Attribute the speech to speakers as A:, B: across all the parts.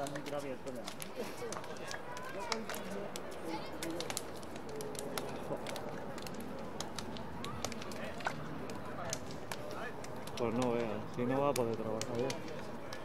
A: el micro abierto ya.
B: Pues no veo, si no va a poder trabajar bien.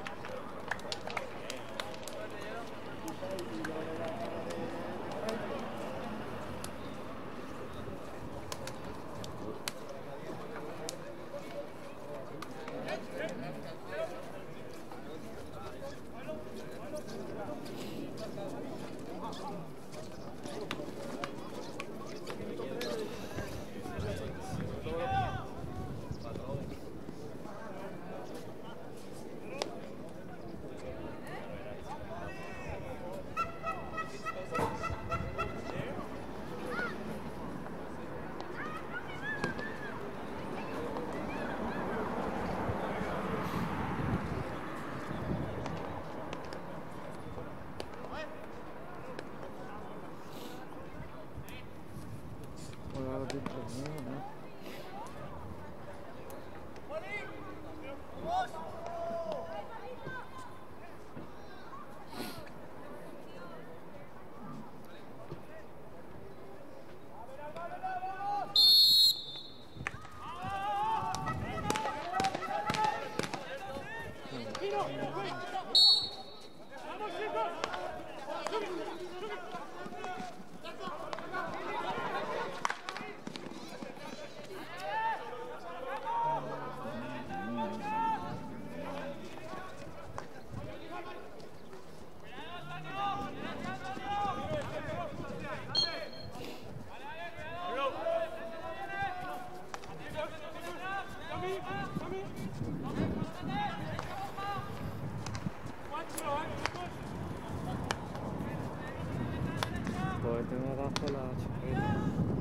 B: Pues tengo abajo la chaqueta.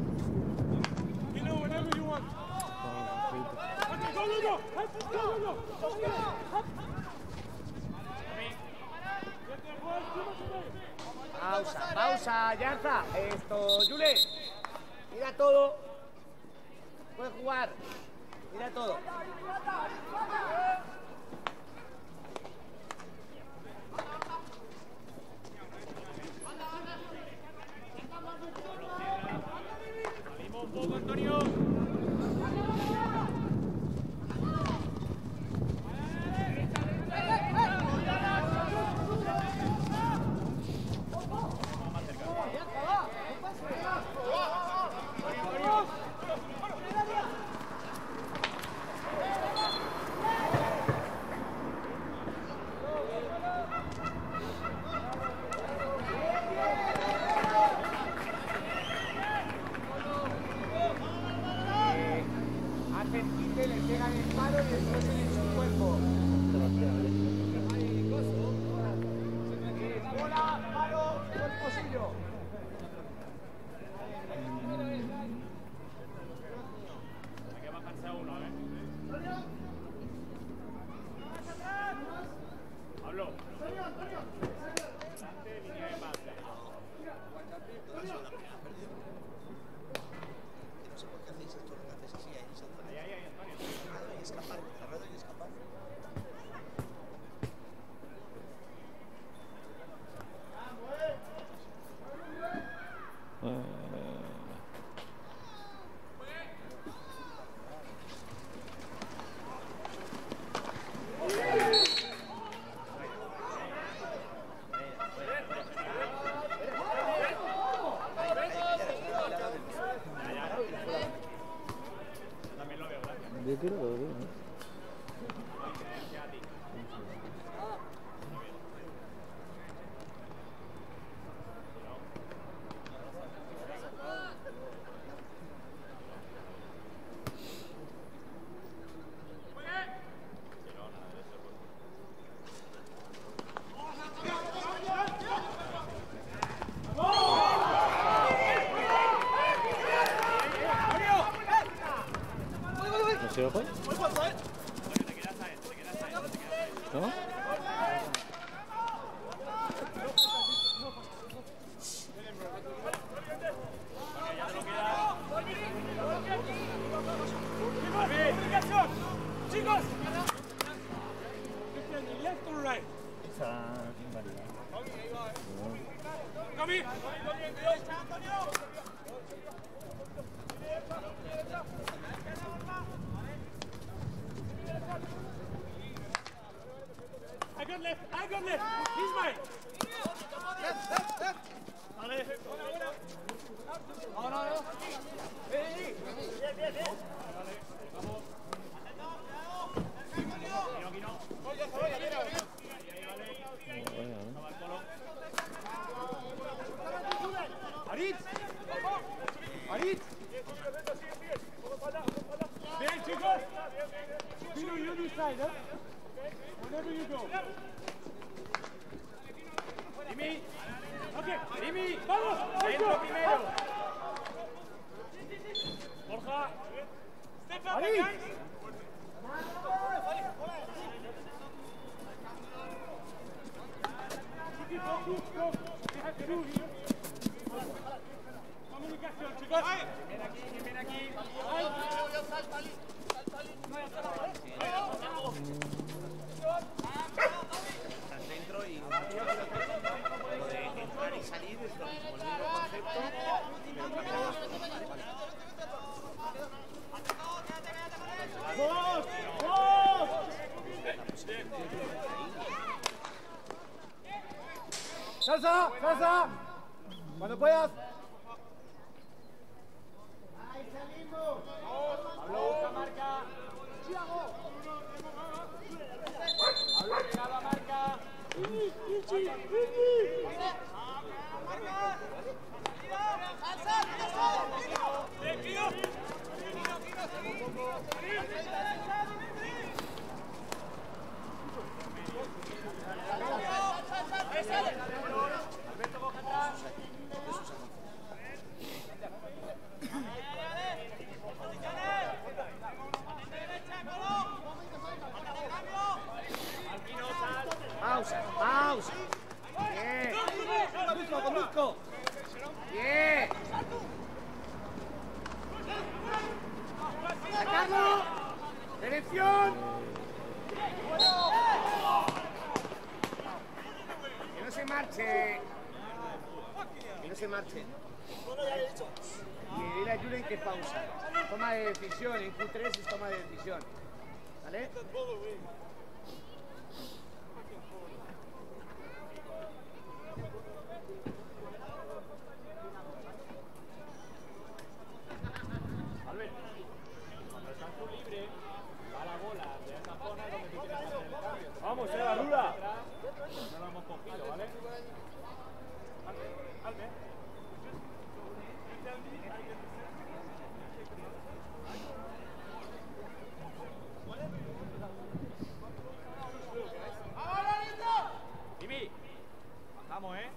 A: Pausa, pausa, Yarza. Esto, Jule. Mira todo. Puedes jugar. Mira todo. Salimos un poco, Antonio. Le pegan el palo y después en su cuerpo. Bola, palo, cuerpo suyo. Hay que bajarse a uno, Pablo. Delante, línea de pase.
C: No sé por qué hacéis esto, lo que hacéis así, ahí se hace.
A: Ahí, Antonio.
C: Cerrado y escapar, cerrado y escapar.
B: Yo quiero ver, ¿no? ¿No se ojo? ¿No?
A: ¡Chicos! ¿Left or right?
B: Está invalidado.
A: I got left. He's mine. Arit. Bien, chicos. Vino, you decide, huh? Whenever you go. Jimmy. Okay, Jimmy. Vamos. Dentro primero. Borja. Step up, guys. Comunicación, chicos. Ven aquí.
C: Estás dentro y lo de entrar y salir es lo mismo, el mismo concepto, pero cambiamos.
A: ¡Vos! ¡Salsa! Cuando puedas.
D: Ahí salimos.
A: Pablo, busca marca. Pablo, pegado a marca. Alberto, coja atrás.
D: Pausa. Bien. Conduzco. Bien. Sacarlo. Dirección. Que no se marche. Y dile a Julen que pausa. Toma de decisión. En Q3 es toma de decisión. ¿Vale?
A: Albert, cuando estás tú libre, va la bola de esa zona donde tú quieres hacer el cambio. Vamos, la ruda. No lo hemos cogido, ¿vale? Albert. Jimmy, bajamos, ¿eh?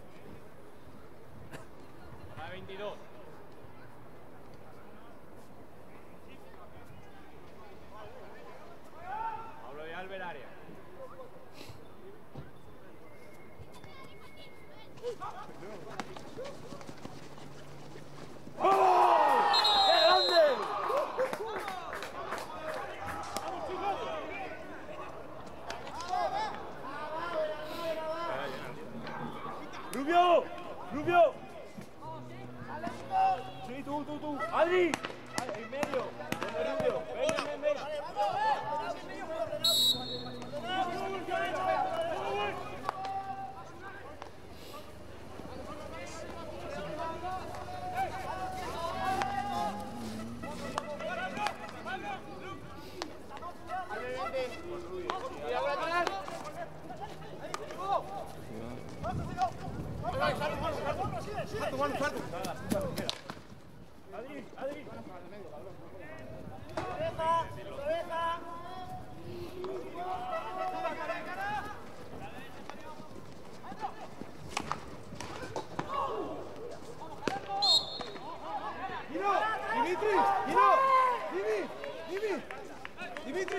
A: Hora 22. Pablo de Albert área. ¡Oh! ¡Qué grande! ¡Rubio! Sí, tú. ¡Adri! En medio. Rubio. Ven. Adri. Dimitri.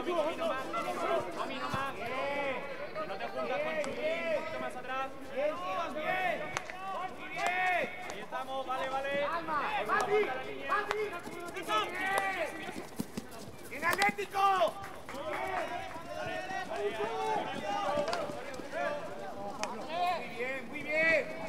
A: nomás. Que no te juntas con Chuli, un poquito más atrás.
D: Bien, chicos, bien. Muy bien.
A: Ahí estamos, vale, vale.
D: Calma, Patri, Patri. Bien. Bien, Atlético. Muy bien, muy bien.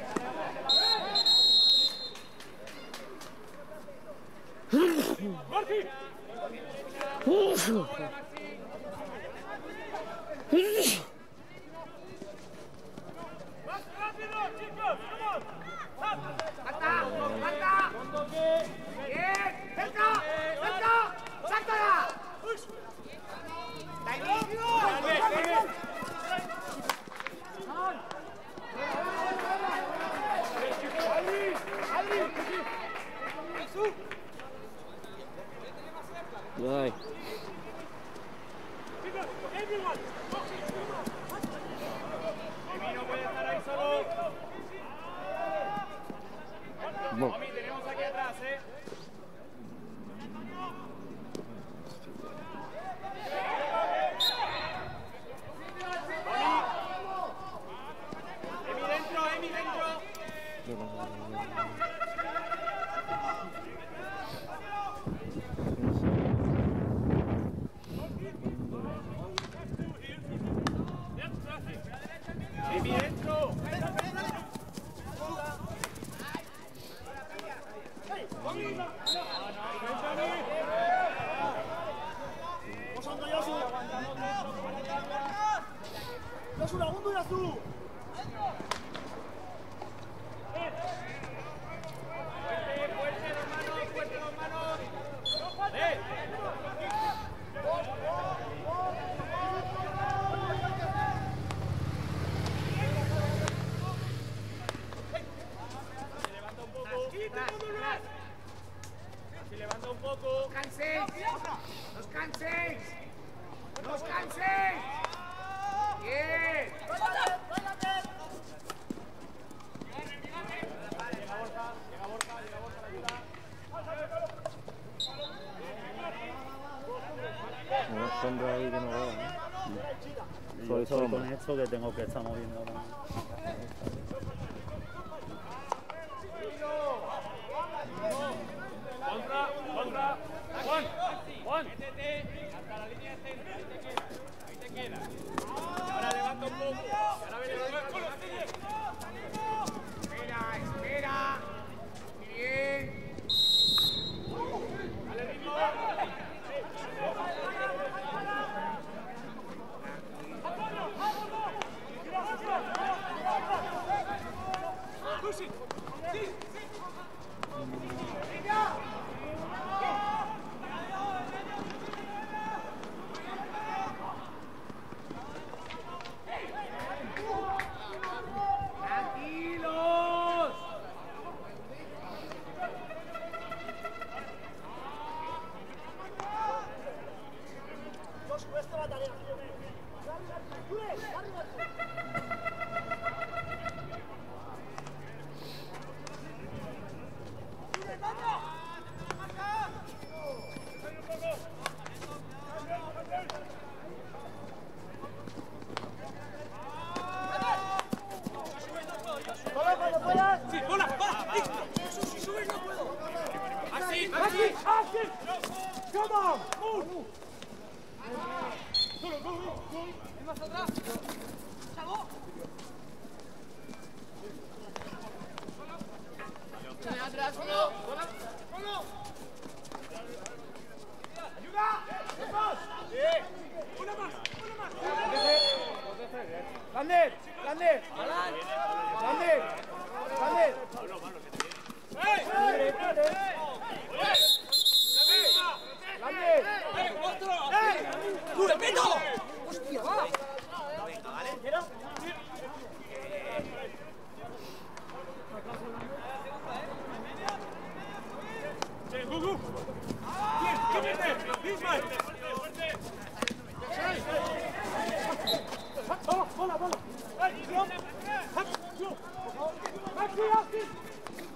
A: ¡Más rápido, chicos! ¡Vamos!
D: ¡Salta! ¡Bien! ¡Cerca! ¡Cerca! ¡Sáltala!
B: Ay.
A: Emi no puede estar ahí solo.
B: No.
A: Omi, tenemos aquí atrás, Emi dentro, Emi dentro. Emi dentro. Fuerte, dos manos. Se levanta un poco. Se levanta un poco.
D: ¡Canséis! ¡No os canséis! ¡No os canséis! ¡Bien!
A: Llega Borja, la ayuda.
B: Una sombra ahí que no veo.
C: Yo estoy con esto que tengo que estar moviendo ahora.
A: Contra. Juan. Métete hasta la línea de centro. Ahí te quedas. Ahora levanta un poco. Ahora viene
D: Espera. Muy bien.
A: Dale ritmo.
D: ¡Tranquilos! ¡Lander! ¡Hostia, va! Venga, vale.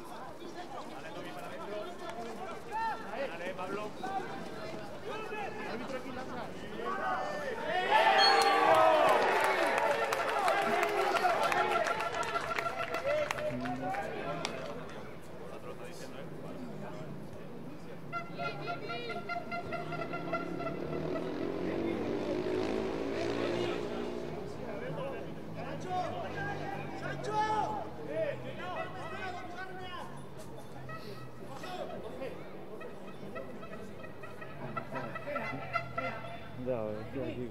A: Pablo.
B: Ya, a ver si aquí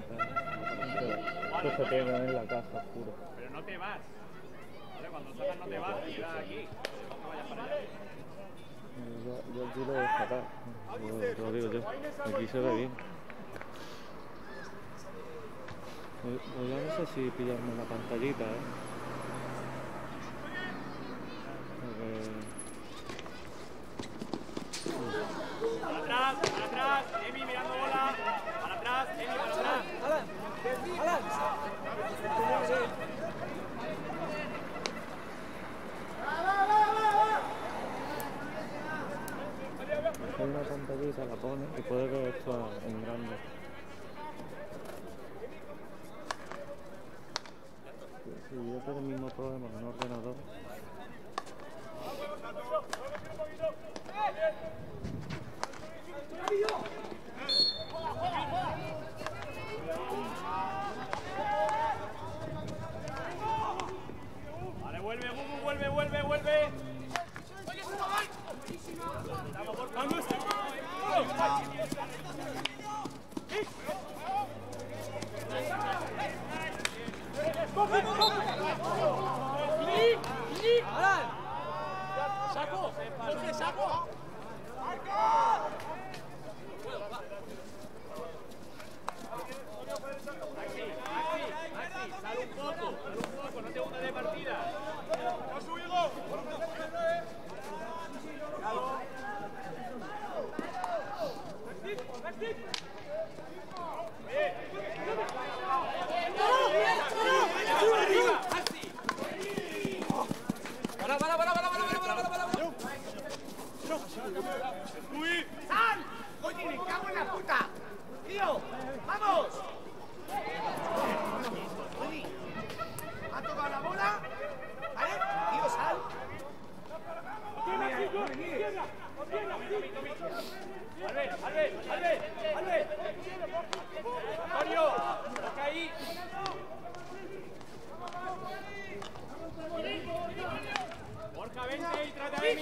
B: que se quedan en la casa, juro.
A: Pero no te vas. ¿Vale? Cuando salgas no te vas, te quedas aquí. No te vayas para allá.
B: Yo aquí lo voy a sacar, lo digo yo. Aquí se ve bien. Yo ya no sé si pillarme la pantallita,
A: Para atrás, Emi mirando bola. Para atrás, Emi para atrás.
B: Porque una pantallita la pone y puede ver esto en grande. Si yo tengo el mismo problema con un ordenador.
A: Vale, vuelve, Gugu, vuelve. ¡Saco! Maxi, sal un poco, no te gusta de partida.
D: ¡Sal! ¡Oye, me cago en la puta! ¡Tío! ¡Vamos! Oye, ¿ha tocado la bola? ¿Vale? Tío, sal.
A: Albert. Antonio, toca ahí. Borja, vente y trata de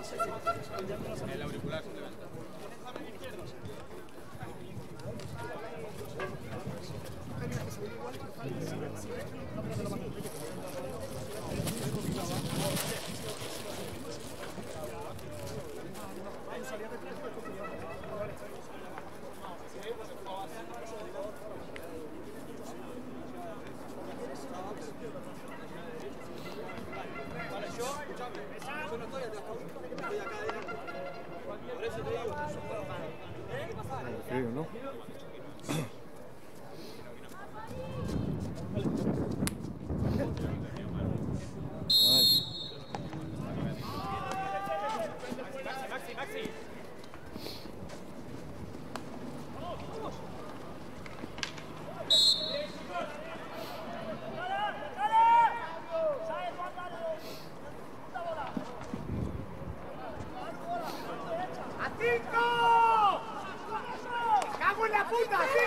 C: El auricular se levanta.
B: Frío, ¿no?
A: Maxi.
D: ¡A 5! ¡Cago en la puta! ¡A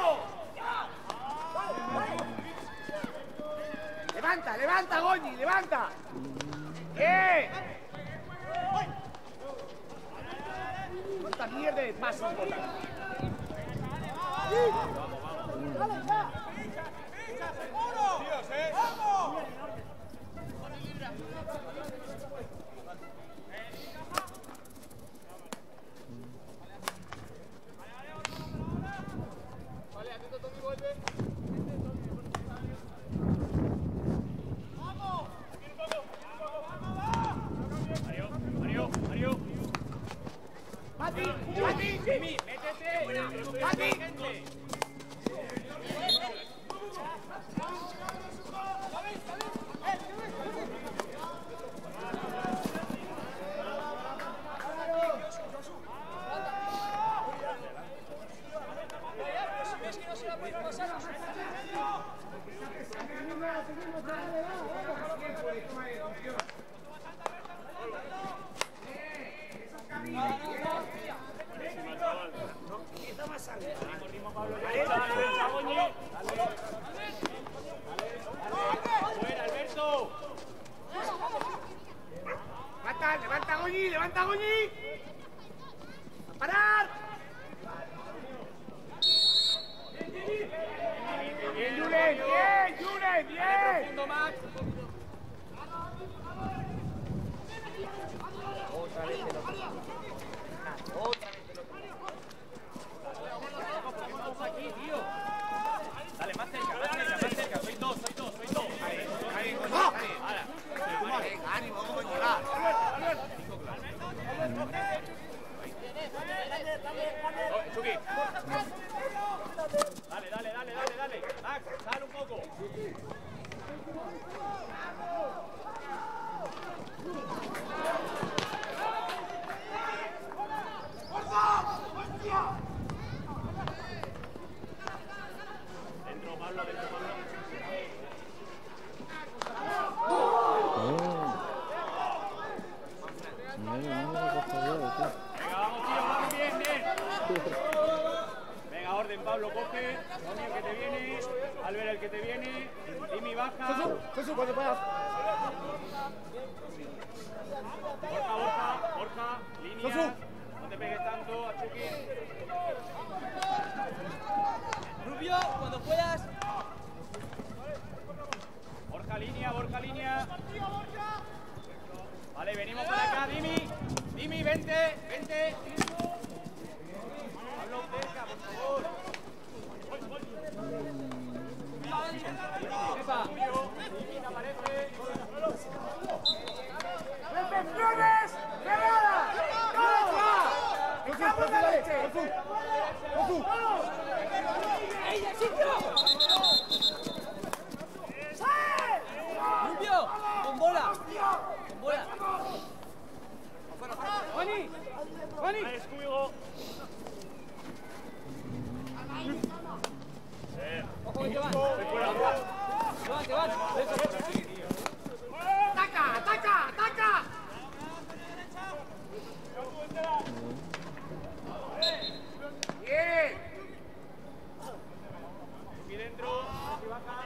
D: 5! ¡Levanta, Goñi! ¡Levanta! ¡Cuánta mierda de pasos botan! ¡Vamos! ¡Vamos! Vale, atento Tommy, vuelve. ¡Vamos! Aquí un poco. Mario. ¡Mati! ¡Mimi! ¡Métete! ¡Mati! ¡Levanta, Goñi! ¡A parar! ¡Bien, Julen! ¡Bien! Max. Otra vez el otro. ¿Por qué vamos aquí, tío? Dale, más cerca. Soy dos. Ahí. Venga, ánimo, vamos a llegar. Chucky. Dale. Max, sal un poco. Dentro, Pablo. Venga, vamos, bien. Venga, orden, Pablo, coge. Tony, el que te viene. Albert, el que te viene. Jimmy, baja. Jesús, cuando puedas.
A: Borja, línea. No te pegues tanto, a Chucky.
C: Rubio, cuando puedas.
A: Borja, línea. Vale, venimos para acá, Dimi, vente. Pablo, cerca, por favor. Dimi, te aparece.
D: ¡Reflexiones! ¡Pegada! ¡Me cago en la leche! ¡Ey, el sitio!
C: Rubio, con bola.
D: ¡Juani!
A: Ahí, Scooby-Go.
C: Ojo que te van. Te van.
D: ¡Ataca! ¡Bien!
A: Aquí dentro, aquí baja.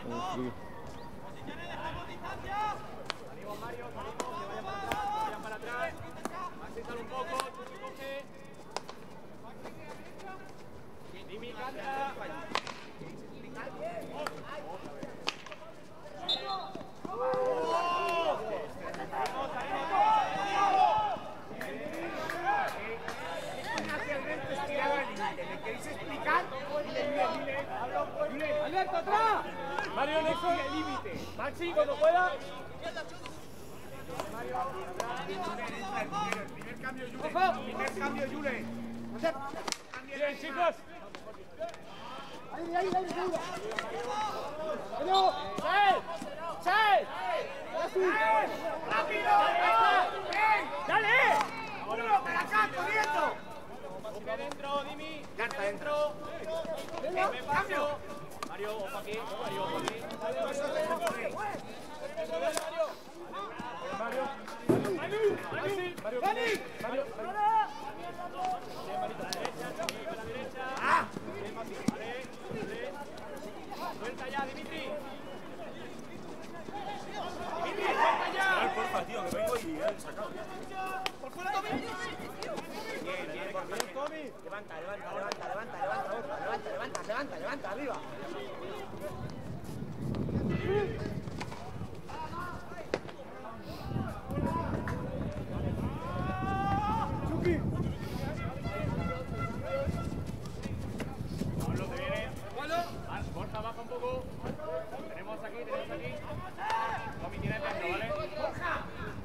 A: Salimos, Mario, que vayan para atrás. Maxi, Maxi sale un poco, Chucky coge. Dimi canta.
C: ¿Le queréis explicar? Dile.
A: ¡Alberto, atrás! Mario, no sigue el límite. Maxi, cuando pueda.
C: Primer cambio, Jule. Primer cambio, Jule.
A: Bien, chicos.
E: Ahí, seguro.
A: ¡Sal!
C: ¡Rápido!
A: ¡Dale!
C: ¡Uno para acá, corriendo!
A: Busca dentro, Dimi.
C: Garza dentro.
A: Cambio. Mario, ojo aquí. Mario, ojo aquí. Mario. Suelta ya, Dimitri. Suelta ya.
C: Porfa, tío, que vengo y he sacado.
A: Por fuera, Tommy.
C: Bien, Tommy.
E: Levanta, arriba.
A: Pablo, te viene. Borja, baja un poco. Tenemos aquí. Tommy tiene el centro, ¿vale? Borja.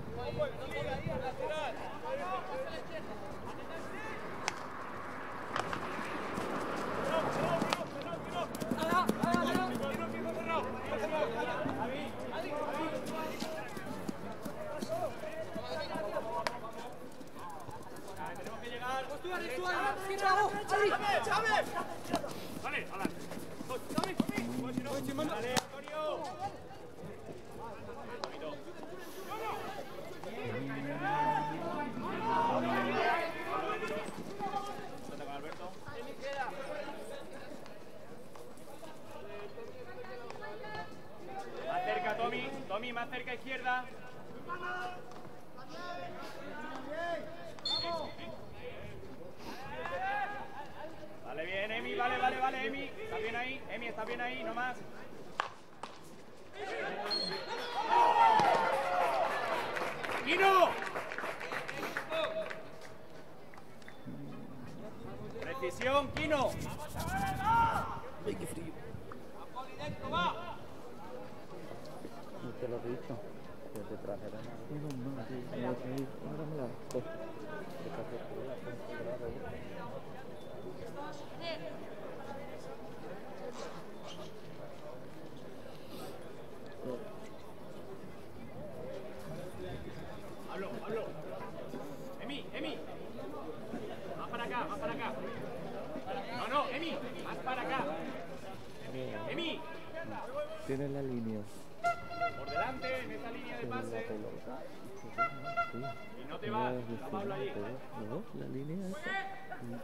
A: Tenemos que llegar. Vale, hala. Dale, Antonio. Con Alberto. Más cerca, Tommy, más cerca izquierda. Vale, bien, Emi, vale, Emi. Está bien ahí, Emi, está bien ahí, no más. ¡Kino! Precisión, Kino.
B: ¡Ay, qué frío! ¿No te lo he dicho? Que te trajeran uno más, tío. No sé, ahora me la cojo.
A: Hablo. Emi. Más para acá. No, Emi, más para acá. Emi.
B: Tienes la línea.
A: Por delante, en esa línea de pase. Y no te vas, está Pablo allí.
B: ¿No? La línea esa.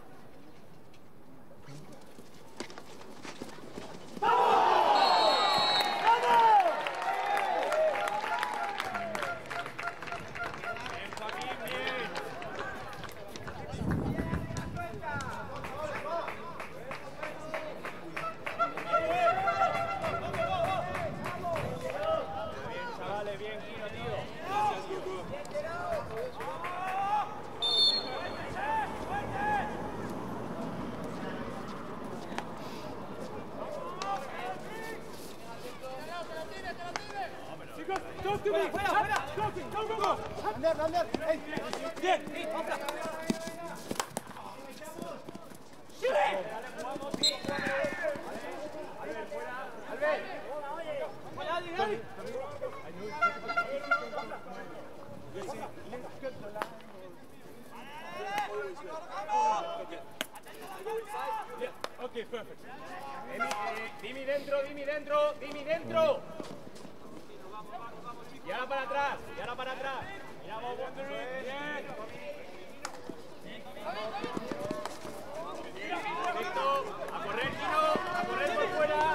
A: Okay, perfect. Dimi dentro. Y ahora para atrás. Mira, vamos, bien. Perfecto. A correr, Kino. A correr por fuera.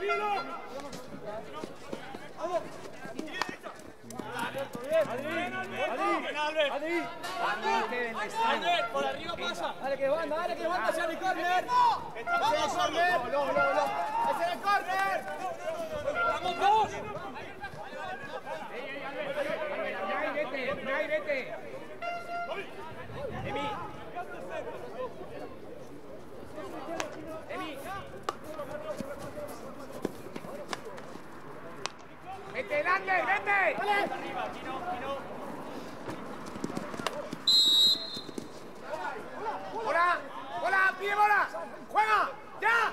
A: Albert, por arriba pasa. Dale que banda, ese es el córner. Ese es el córner. Ese es el córner. Vamos dos. Vete. Emi. Vete, Lander, vete. Arriba, Kino. ¡Bola! ¡Pide bola! ¡Juega! ¡Ya!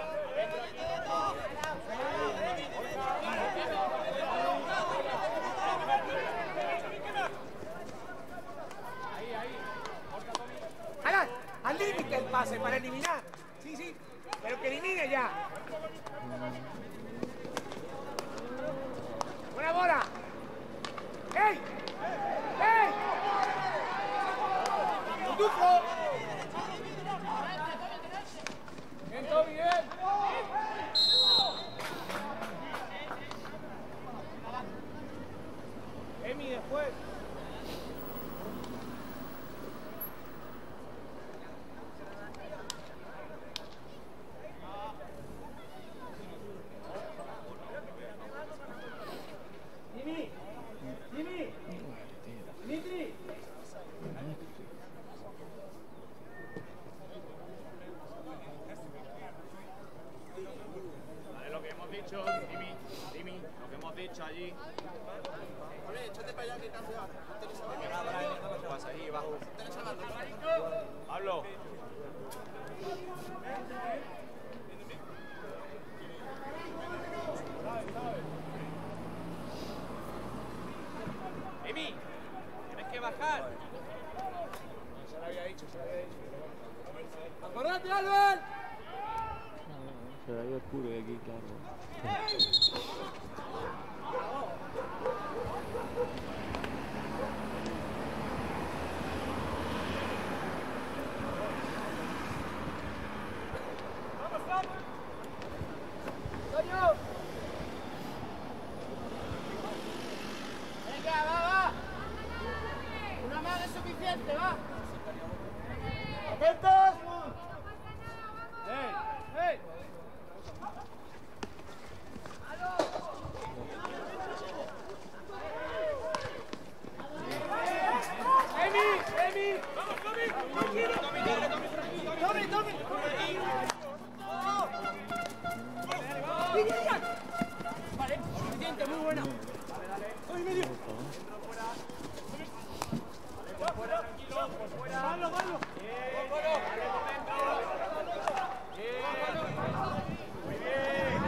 A: ¡Alan! ¡Al límite el pase para eliminar! Sí, pero que elimine ya. ¡Buena bola! ¡Ey! ¡Condujo! ¡Bien, Toby, bien! Emi, después. Dimitri.
D: Vale, lo que hemos dicho, Dimi, lo que hemos dicho allí.
E: Oye, échate para allá que cambia.
D: ¿Qué pasa ahí abajo? Pablo. Emi, tienes que bajar.
A: Se lo había dicho. ¡Acordate, Albert!
B: Se ve oscuro de aquí, claro.
A: ¡Toño! Venga, va. Una más es suficiente, va. ¡Atentos! ¡Ey! ¡Emi! ¡Vamos, Tommy! Vale, suficiente, muy buena. Dale. Medio. Por fuera, tranquilo, por fuera. Pablo. Muy bien.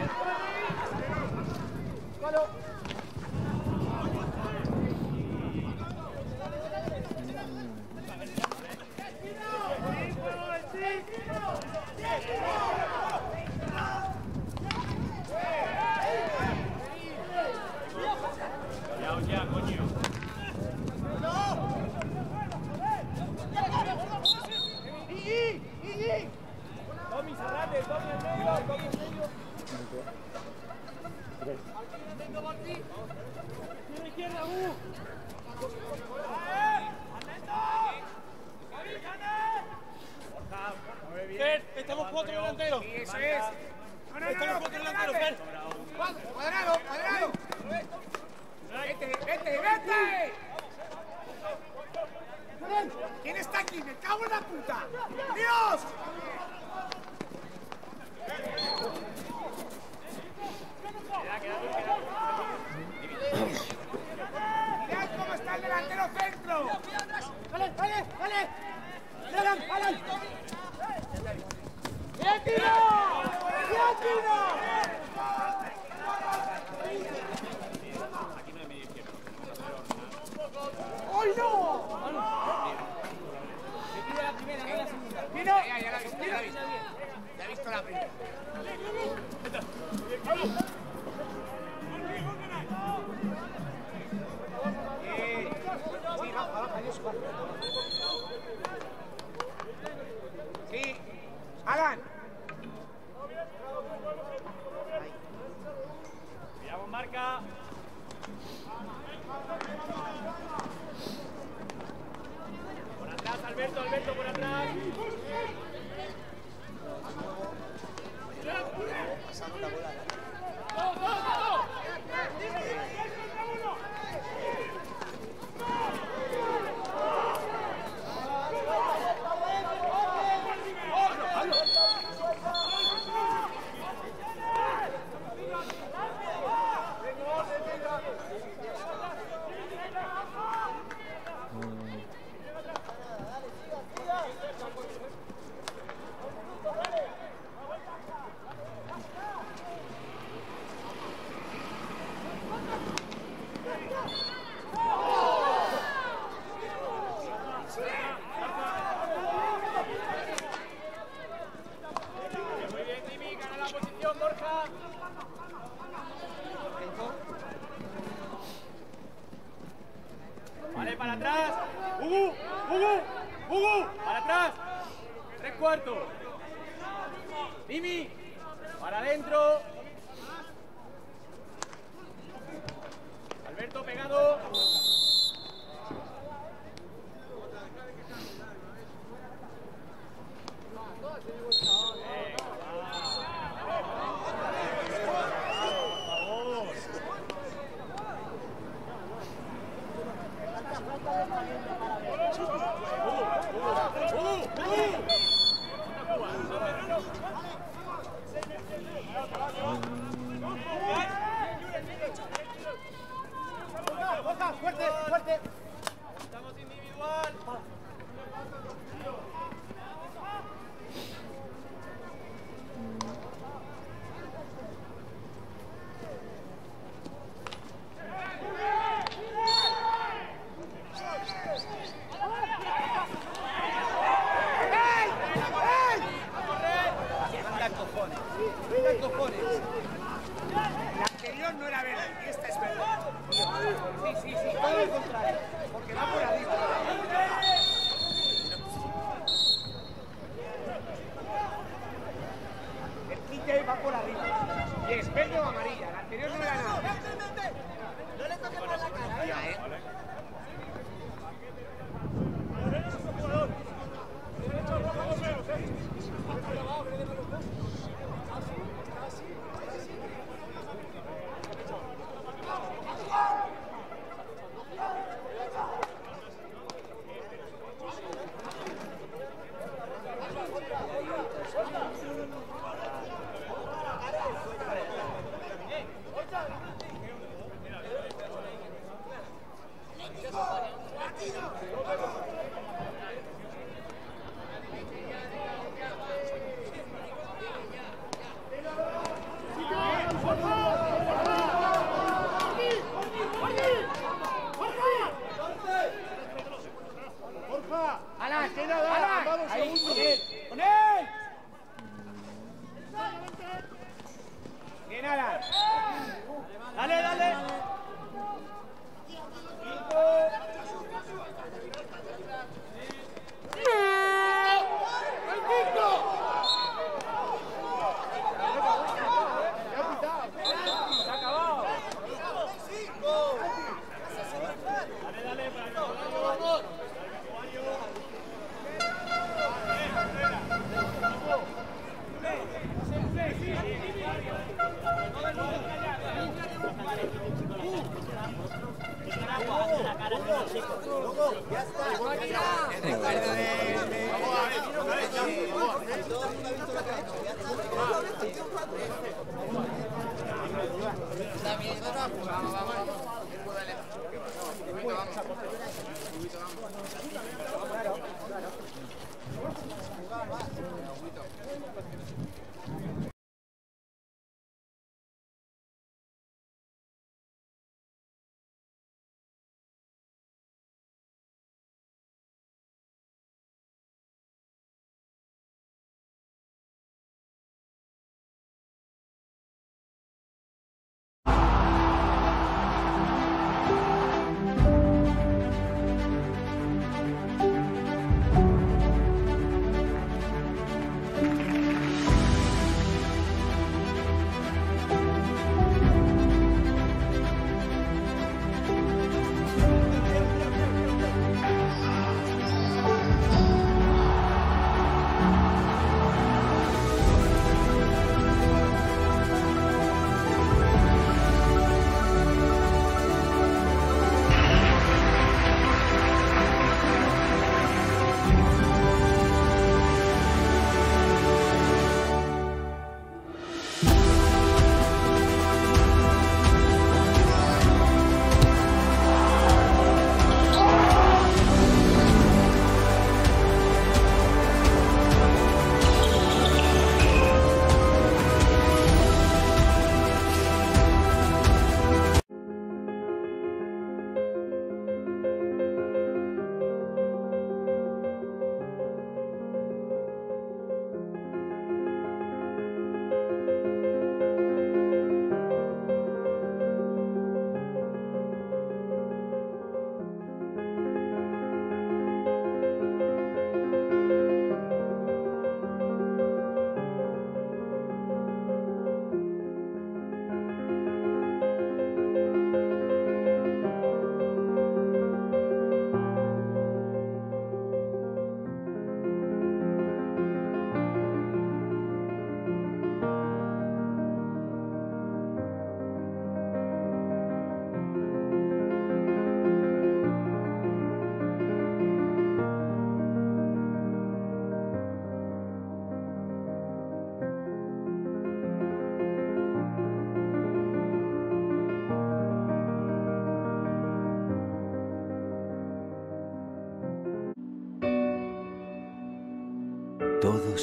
A: Pablo.
D: Ya, coño.
A: Tommy, cerrate, Tommy en medio. Venga, Martín. Tiene izquierda, Estamos 4 delanteros. Sí, eso es. Estamos 4 delanteros, Fer. Cuadrado. Vete. ¿Quién está aquí? ¡Me cago en la puta! ¡Dios! Mirad cómo está el delantero centro. ¡Vale! ¡Alan! ¡Bien, tiro!
D: Aquí no hay medio izquierdo.
A: ¡Ay, no!
C: Me pide la primera, no la segunda.
A: ¡Tiro!
D: Ya la he visto.
A: Posición, Borja. Vale, para atrás. Hugo, para atrás. 3/4. Mimi, para adentro. Alberto pegado.
E: Fuerte, fuerte.
A: Estamos individual.
E: Venga, cojones. La anterior no era verde, esta es verde. Sí, todo lo contrario. Porque va por arriba. El quite va por arriba. Y es verde o amarilla. La anterior no era nada. No le toques por la cara, ¿eh?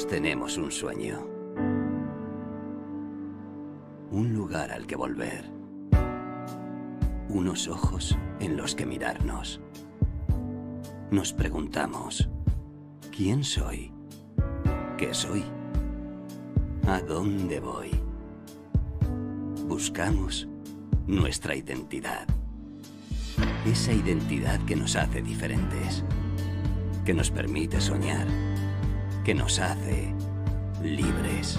F: Todos tenemos un sueño. Un lugar al que volver. Unos ojos en los que mirarnos. Nos preguntamos, ¿quién soy? ¿Qué soy? ¿A dónde voy? Buscamos nuestra identidad. Esa identidad que nos hace diferentes, que nos permite soñar, que nos hace libres.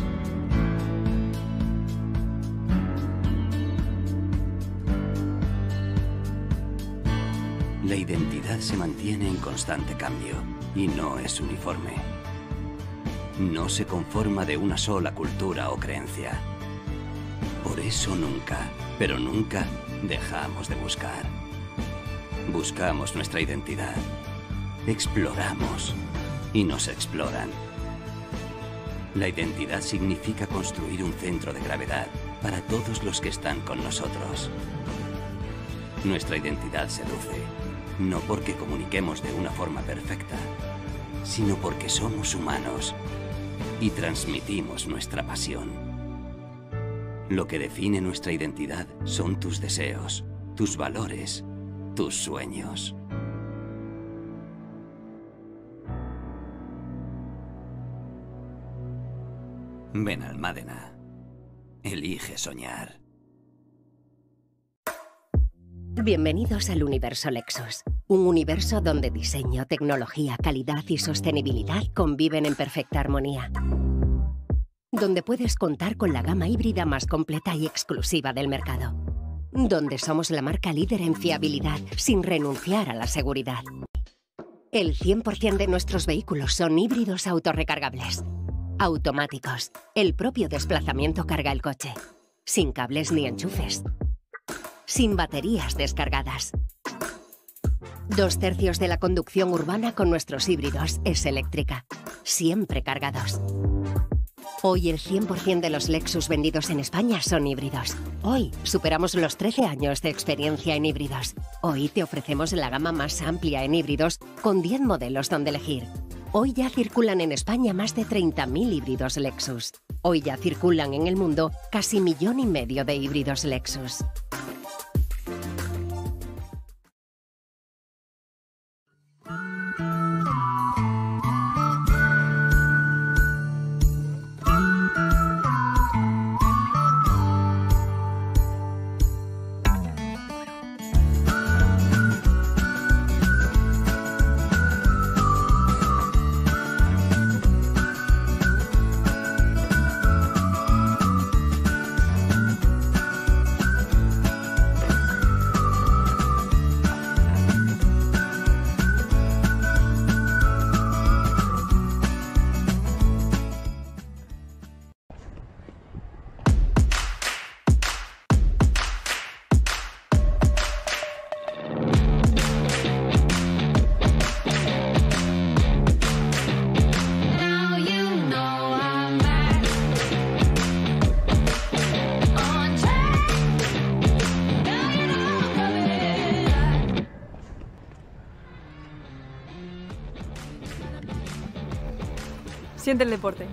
F: La identidad se mantiene en constante cambio y no es uniforme. No se conforma de una sola cultura o creencia. Por eso nunca, pero nunca, dejamos de buscar. Buscamos nuestra identidad. Exploramos y nos exploran. La identidad significa construir un centro de gravedad para todos los que están con nosotros. Nuestra identidad seduce, no porque comuniquemos de una forma perfecta, sino porque somos humanos y transmitimos nuestra pasión. Lo que define nuestra identidad son tus deseos, tus valores, tus sueños. Benalmádena. Elige soñar.
G: Bienvenidos al universo Lexus. Un universo donde diseño, tecnología, calidad y sostenibilidad conviven en perfecta armonía. Donde puedes contar con la gama híbrida más completa y exclusiva del mercado. Donde somos la marca líder en fiabilidad, sin renunciar a la seguridad. El 100% de nuestros vehículos son híbridos autorrecargables. Automáticos. El propio desplazamiento carga el coche. Sin cables ni enchufes. Sin baterías descargadas. 2/3 de la conducción urbana con nuestros híbridos es eléctrica. Siempre cargados. Hoy el 100% de los Lexus vendidos en España son híbridos. Hoy superamos los 13 años de experiencia en híbridos. Hoy te ofrecemos la gama más amplia en híbridos con 10 modelos donde elegir. Hoy ya circulan en España más de 30.000 híbridos Lexus. Hoy ya circulan en el mundo casi 1,5 millones de híbridos Lexus.
C: Siente el deporte.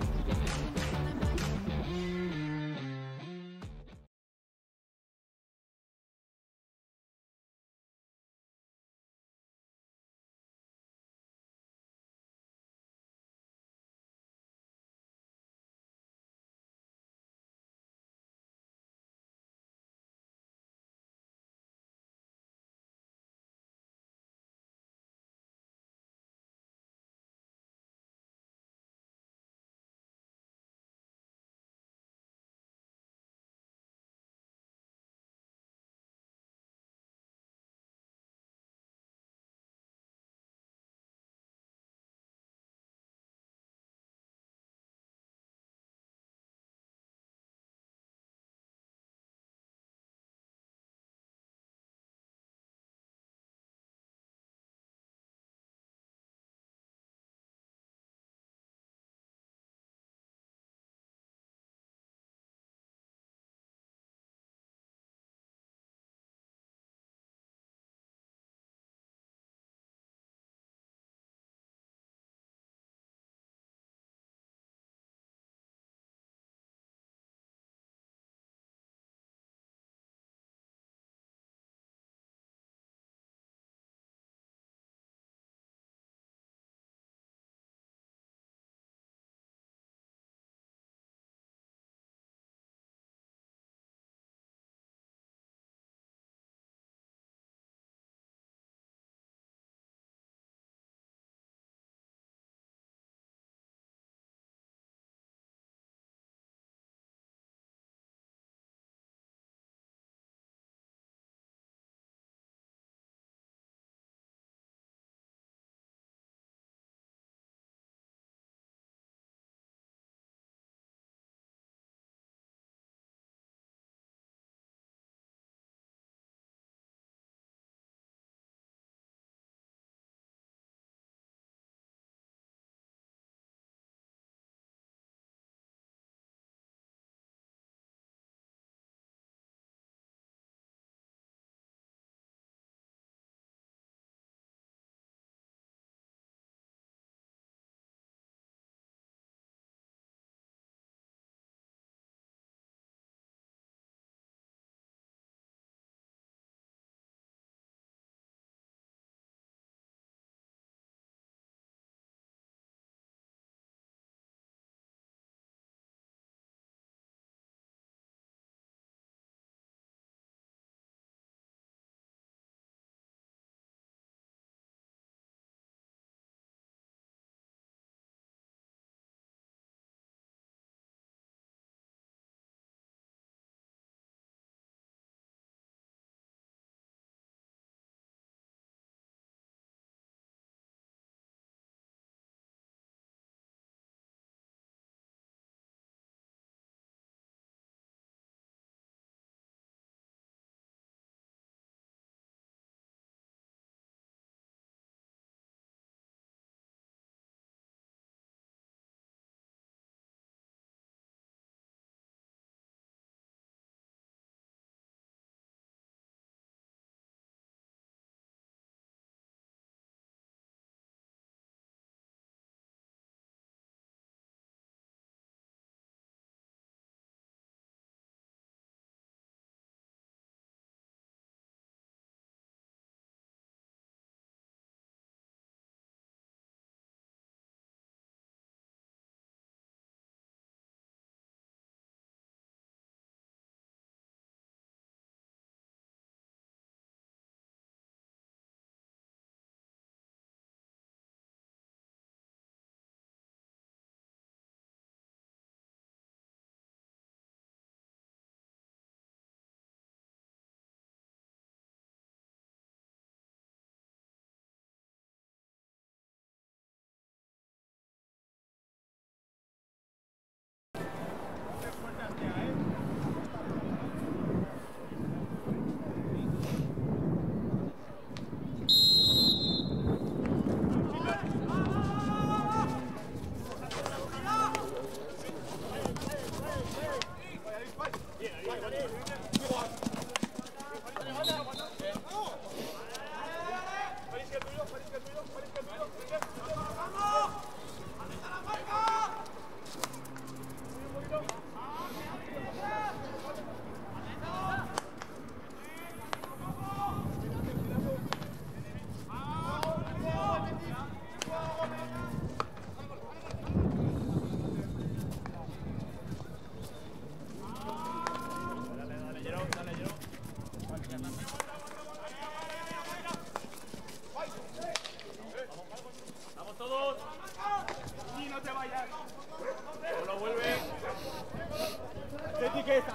A: Vamos todos. Y no te vayas. Solo vuelve. Etiqueta.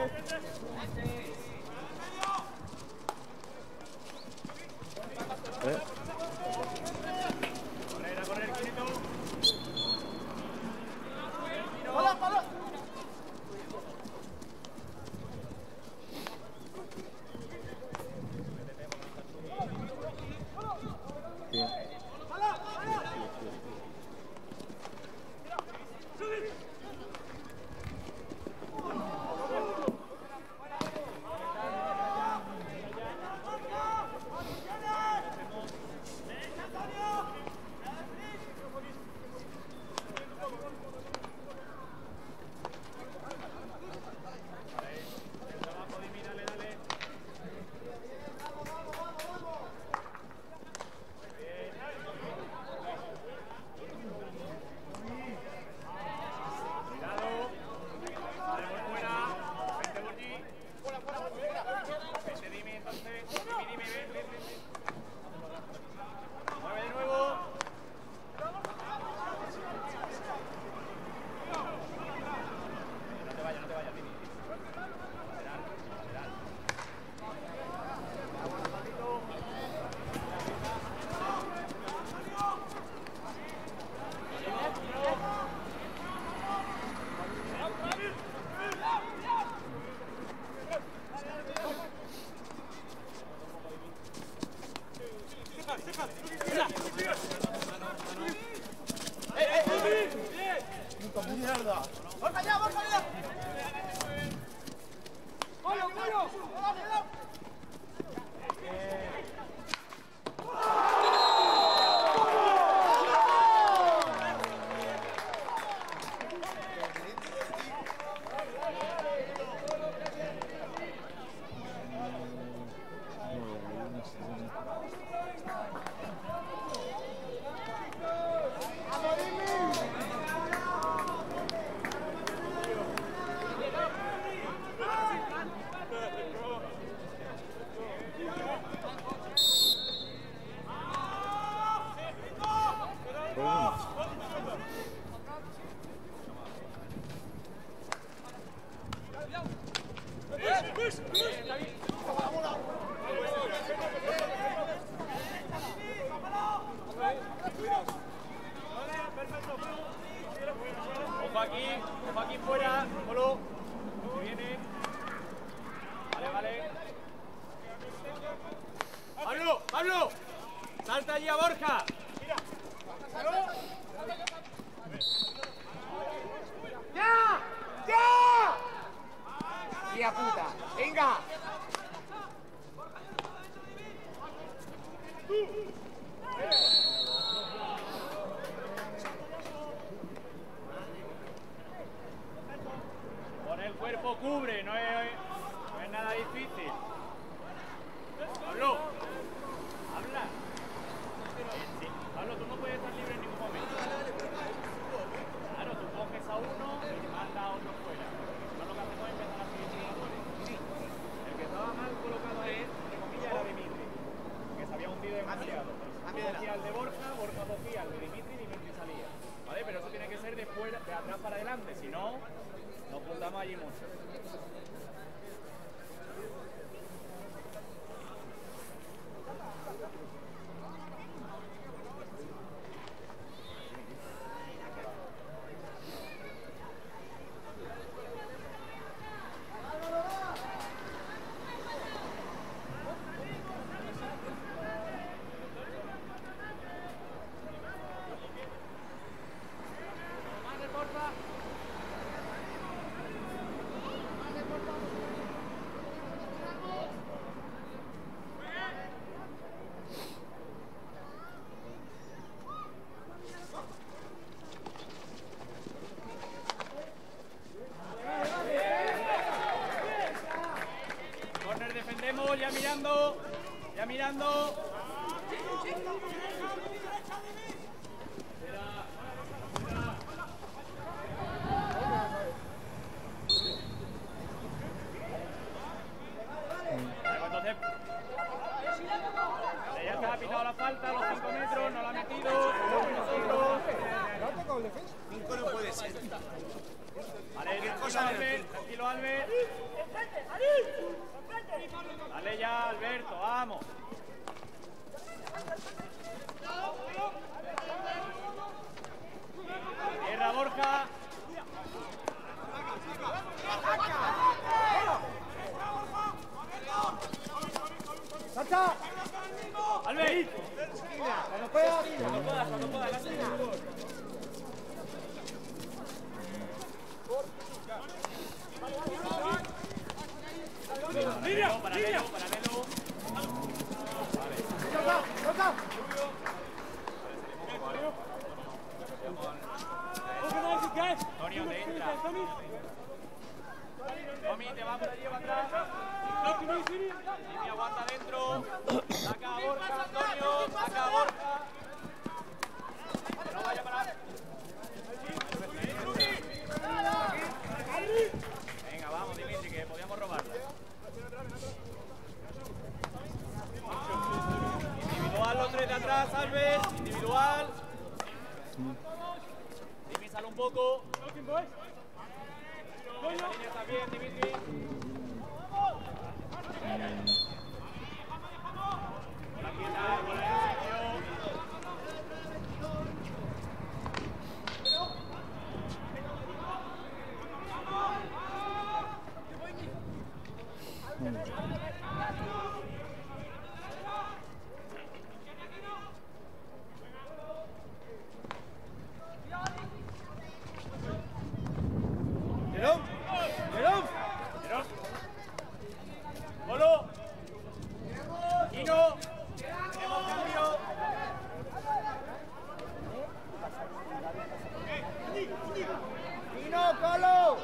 A: Correr, quieto. ¡Hola!
E: ¡Mierda! ¡Borja allá! ¡Golo!
A: Ojo aquí fuera, Golo. Viene. Vale. ¡Pablo! ¡Salta allí a Borja!
E: ¡Ya! ¡Tía puta! ¡Venga!
A: Con el cuerpo cubre, no es nada difícil. Pablo, habla. Sí. Pablo, tú no puedes estar libre en ningún momento. Claro, tú coges a uno y mandas a otro fuera. No, lo que hacemos es empezar a seguir jugadores. El que estaba mal colocado es, entre comillas, era Dimitri, que se había hundido demasiado. Cogía al de Borja cogía al de Dimitri salía. ¿Vale? Pero eso tiene que ser de atrás para adelante, si no, nos juntamos allí mucho. mirando. Ya mirando. Entonces, ya se ha pitado la falta, los 5 metros, no la ha metido.
E: 5 no puede ser.
A: Vale, tranquilo Albert. Dale ya, Alberto, vamos. Tierra Borja.
E: ¡Salta!
A: Albert.
E: Cuando puedas.
A: Paralelo.
E: ¡Salta!
A: Antonio, te entra. Tommy, te va por allí o atrás. Jimmy, aguanta dentro. Saca a Borja, Antonio. Saca a Borja. No vaya a parar. Venga, vamos, Dimitri, que podíamos robarla. Individual, los 3 de atrás, Albert. Individual. Dimitri, sale un poco. Esa línea está bien, Dimitri. La pierna, con el Golo. Kino. Tenemos cambio.
E: ¡Kino, Colo!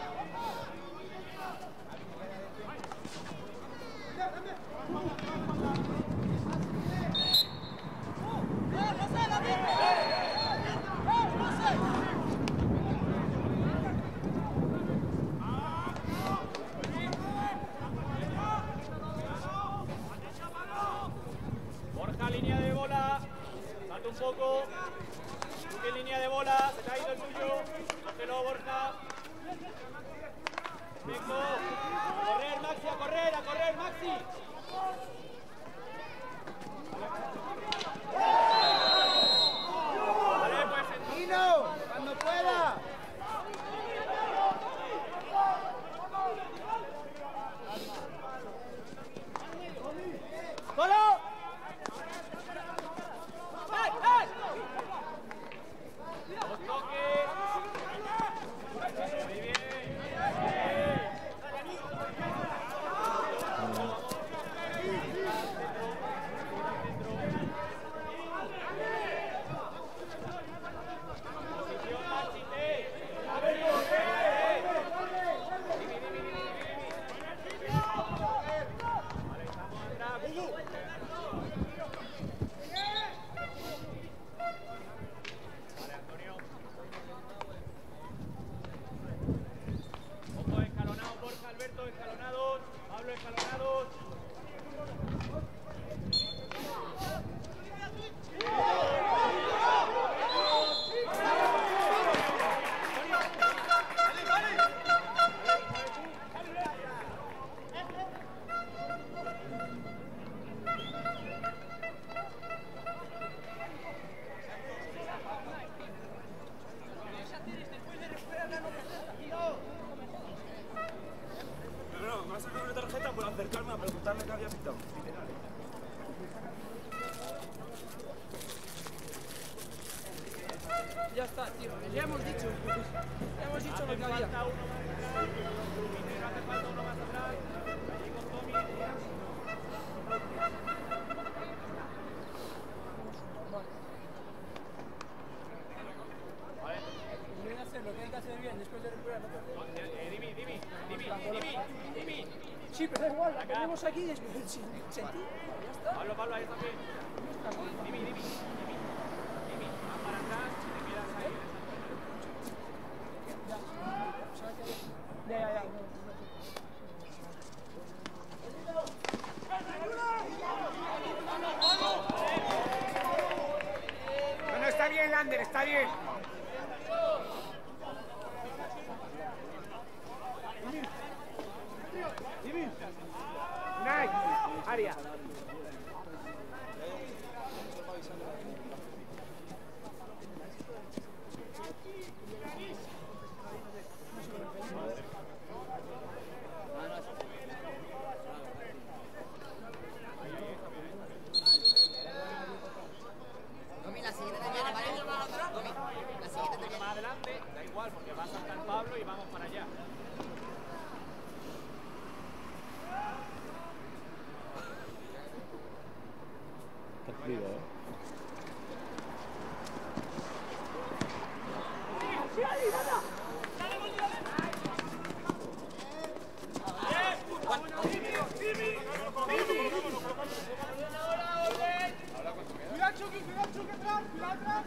A: Borja, línea de bola. Salta un poco. Sigue línea de bola. Se te ha ido el tuyo. Cógelo, Borja. Vengo. A correr, Maxi, a correr, Maxi. Vale, pues.
E: ¡Kino! ¡Cuando pueda! ¡Colo!
A: Dos toques. Muy bien. Posición, Maxi, Vale, estamos atrás. Vale, Antonio. Ojo, escalonados, Borja, Alberto, escalonados. Pablo, escalonados.
B: No, me ha sacado una tarjeta por acercarme a preguntarle qué había pitado.
C: Ya está, tío. Ya hemos dicho. Ya hemos dicho lo que había.
A: Falta uno más atrás. Dimitri, no hace falta uno más atrás. Allí con Tommy. Vale.
C: Voy a hacer lo que hay que hacer bien después de recuperar.
A: Dimi.
C: Sí, pero da igual.
E: la ponemos aquí y es sin sentido. Ya está.
A: Pablo, Pablo, ahí también. Dimi. Vas para atrás y te quedas ahí.
E: Ya. No, está bien, Lander, está bien. Nice, área.
C: La siguiente te viene, ¿vale? La siguiente te viene.
A: Más adelante, da igual, porque va a saltar Pablo y vamos para allá.
B: Está frío, ¿eh?
E: Cuidado, Chucky, atrás, cuidado atrás.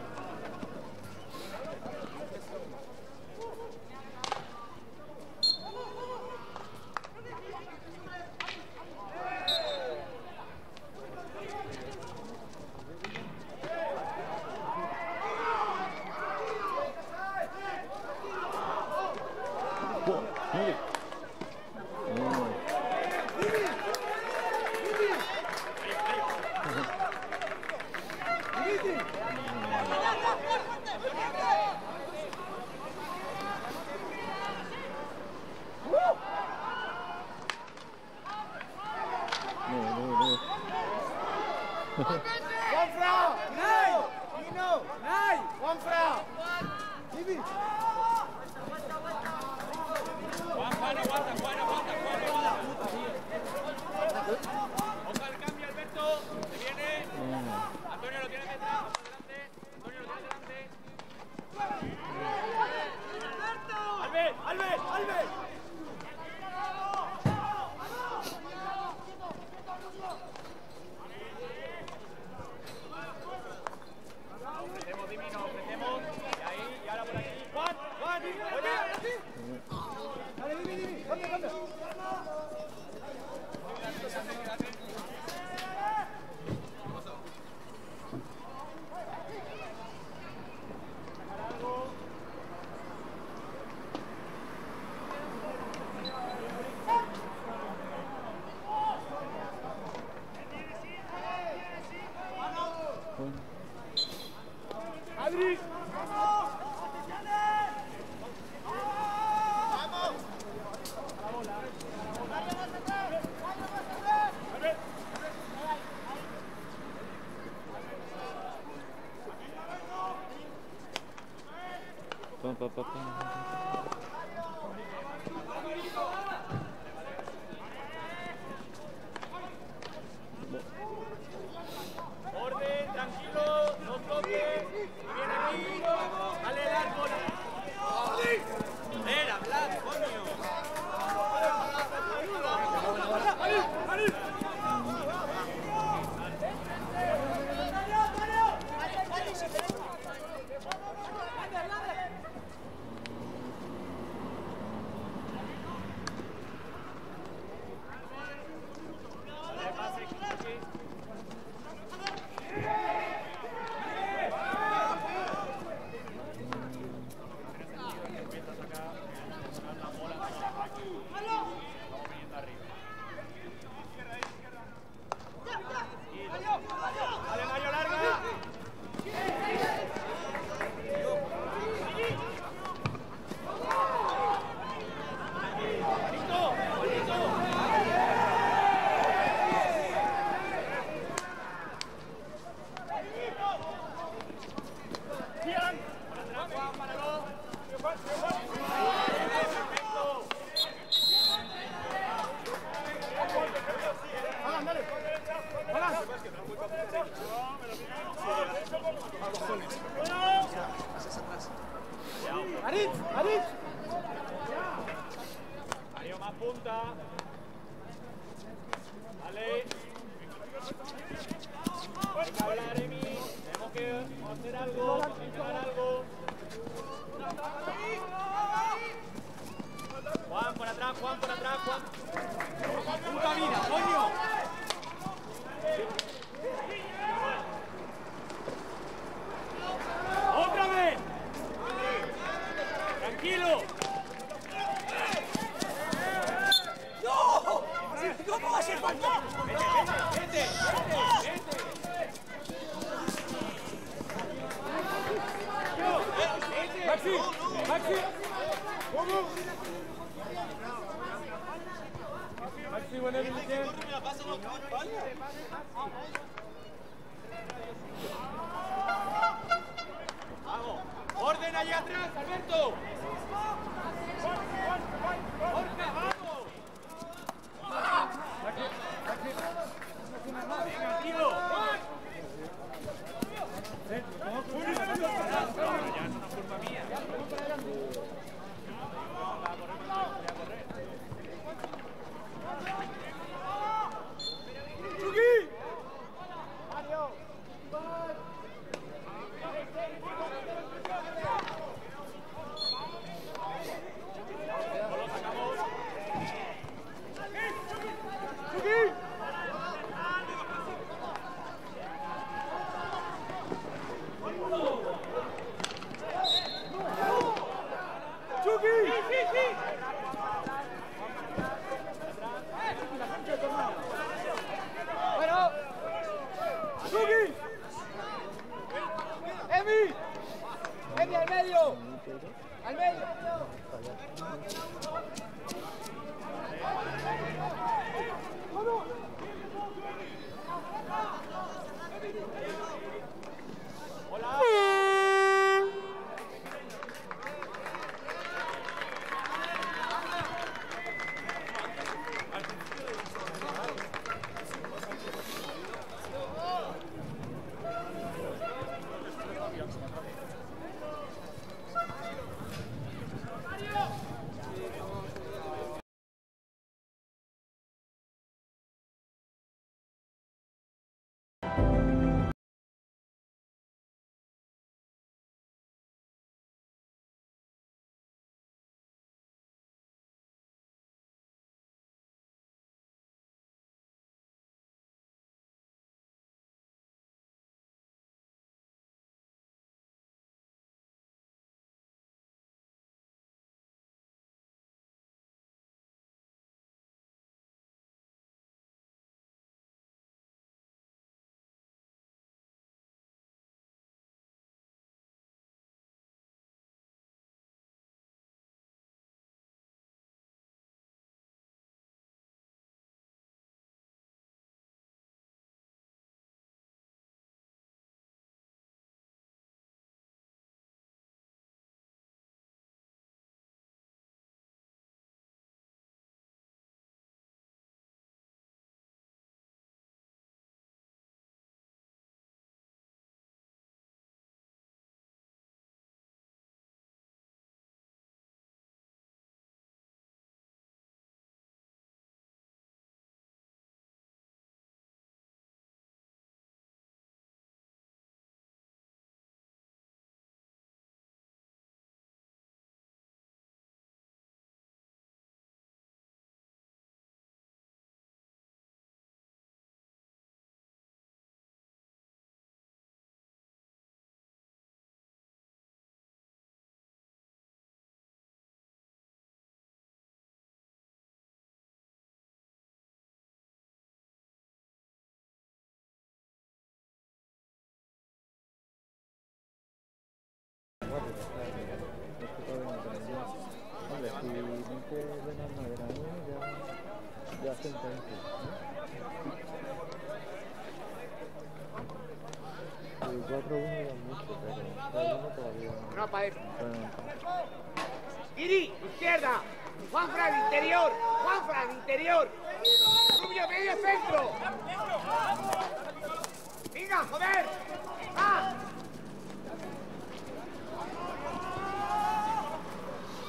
A: Orden, tranquilo, no toques. Viene aquí. Dale el árbol. Era, Vlad, coño. Mario, más punta. Vale. Hay que hablar, Emi. Tenemos que hacer algo, intentar algo. Juan, por atrás, Juan, por atrás, Juan. ¡Puta vida, coño! ¡Otra vez! ¡Tranquilo!
E: ¡No! ¿Cómo va a ser falta?
A: ¡Vete! ¡Maxi! ¡Maxi! ¿Cómo? Maxi, whenever you can. Vamos, orden allá atrás, Alberto. Orca, vamos. Venga, tío. Ya es una culpa mía. ¡Chucky! ¡Mario!
E: Bueno. ¡Chucky! ¡Emi! ¡Emi, al medio! ¡Al medio!
A: ¡Hola!
B: Hombre, si no te ven a madera ya sentencia, ¿no? Y 4-1 ya mucho, pero 3-1 todavía no.
E: No, para eso.
B: Bueno,
E: Iri, izquierda. Juanfran, interior. Juanfran, interior. Rubio, medio centro. Venga, joder. ¡Ah!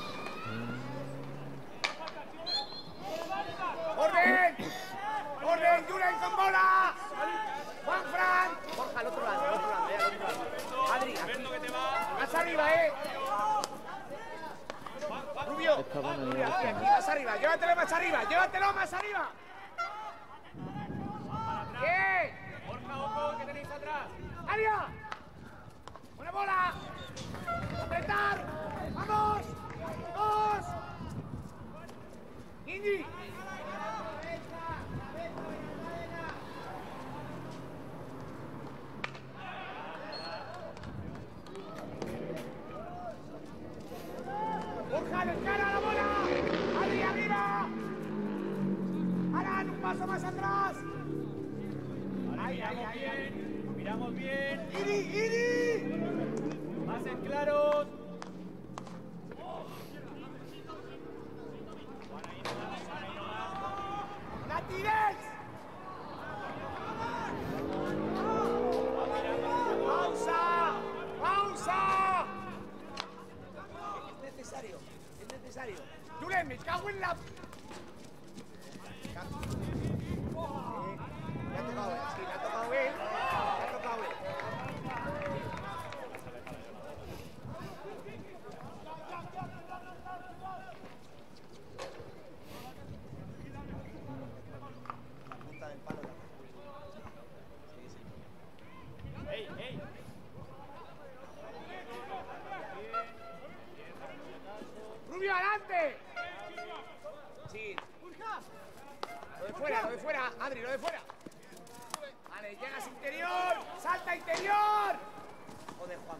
E: ¡Orden! ¡Orden! arriba! ¡Bien!
A: Borja, ojo, que tenéis atrás.
E: ¡Área! ¡Buena bola! ¡Apretar! ¡Vamos! ¡Dos! ¡Indy! ¡Borja, descara la bola! ¡Adri, arriba! ¡Alan, un paso más atrás!
A: Vale, miramos bien. Miramos bien.
E: ¡Iri!
A: Pases claros.
E: ¡La tires! ¡Pausa! ¡Pausa! Es necesario, es necesario. Julen, me cago en la... Le ha tocado él, sí, le ha tocado él. Le ha tocado él. La punta del palo. Sí, sí.
A: ¡Ey, ey!
E: ¡Rubio, adelante! Sí. Lo de fuera, Adri, lo de fuera. Vale, llegas interior, salta interior. Joder, Juan.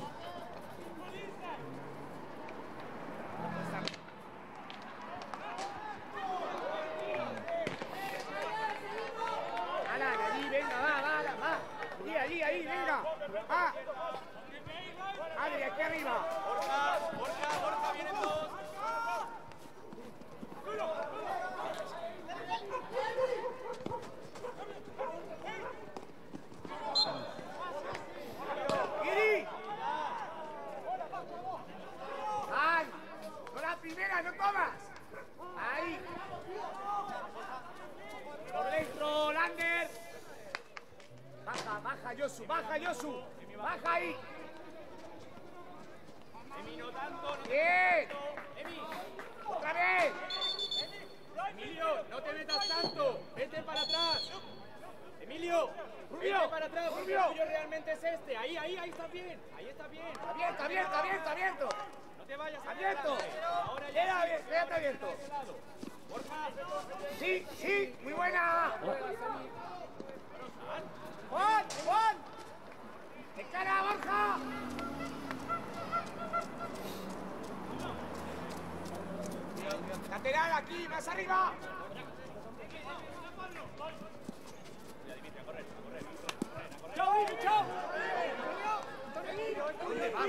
E: Alan, allí, venga, va. Allí, venga. Va. Adri, aquí arriba.
A: Borja, vienen dos.
E: ¡Iri! ¡Ay! ¡Con la primera, no tomas! ¡Ahí! ¡Por dentro, Lander! Baja, Yosu, baja ahí.
A: Emi, no tanto, no te
E: ¡Bien!
A: Emi,
E: ¡Otra vez!
A: Emilio, no te metas tanto. Vete para atrás. Emilio,
E: Rubio,
A: vete para atrás, porque
E: Rubio.
A: el tuyo realmente es este. Ahí está bien. Ahí está bien.
E: Abierto.
A: No te vayas.
E: Abierto.
A: Ahora ya.
E: Quédate abierto.
A: De ese lado. Borja.
E: Sí, muy buena. Juan. De cara, Borja. Lateral aquí, más arriba. ¡Chao! ¿Dónde va?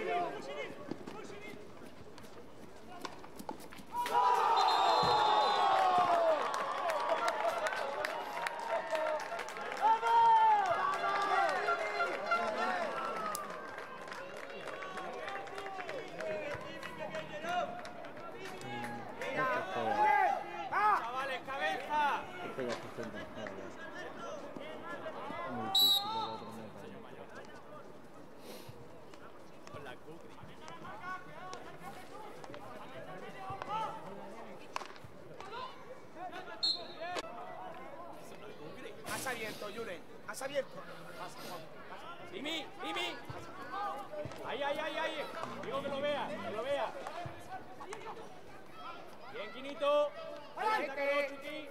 A: Chavales, cabeza.
B: Esto ya se siente mejor, ya. Muy difícil el otro meta.
A: Con la Kukri.
E: Has abierto, Julen. Has abierto.
A: Mimi. Ahí. Digo que lo vea. Bien, Quinito.
E: Vete.
A: Chucky.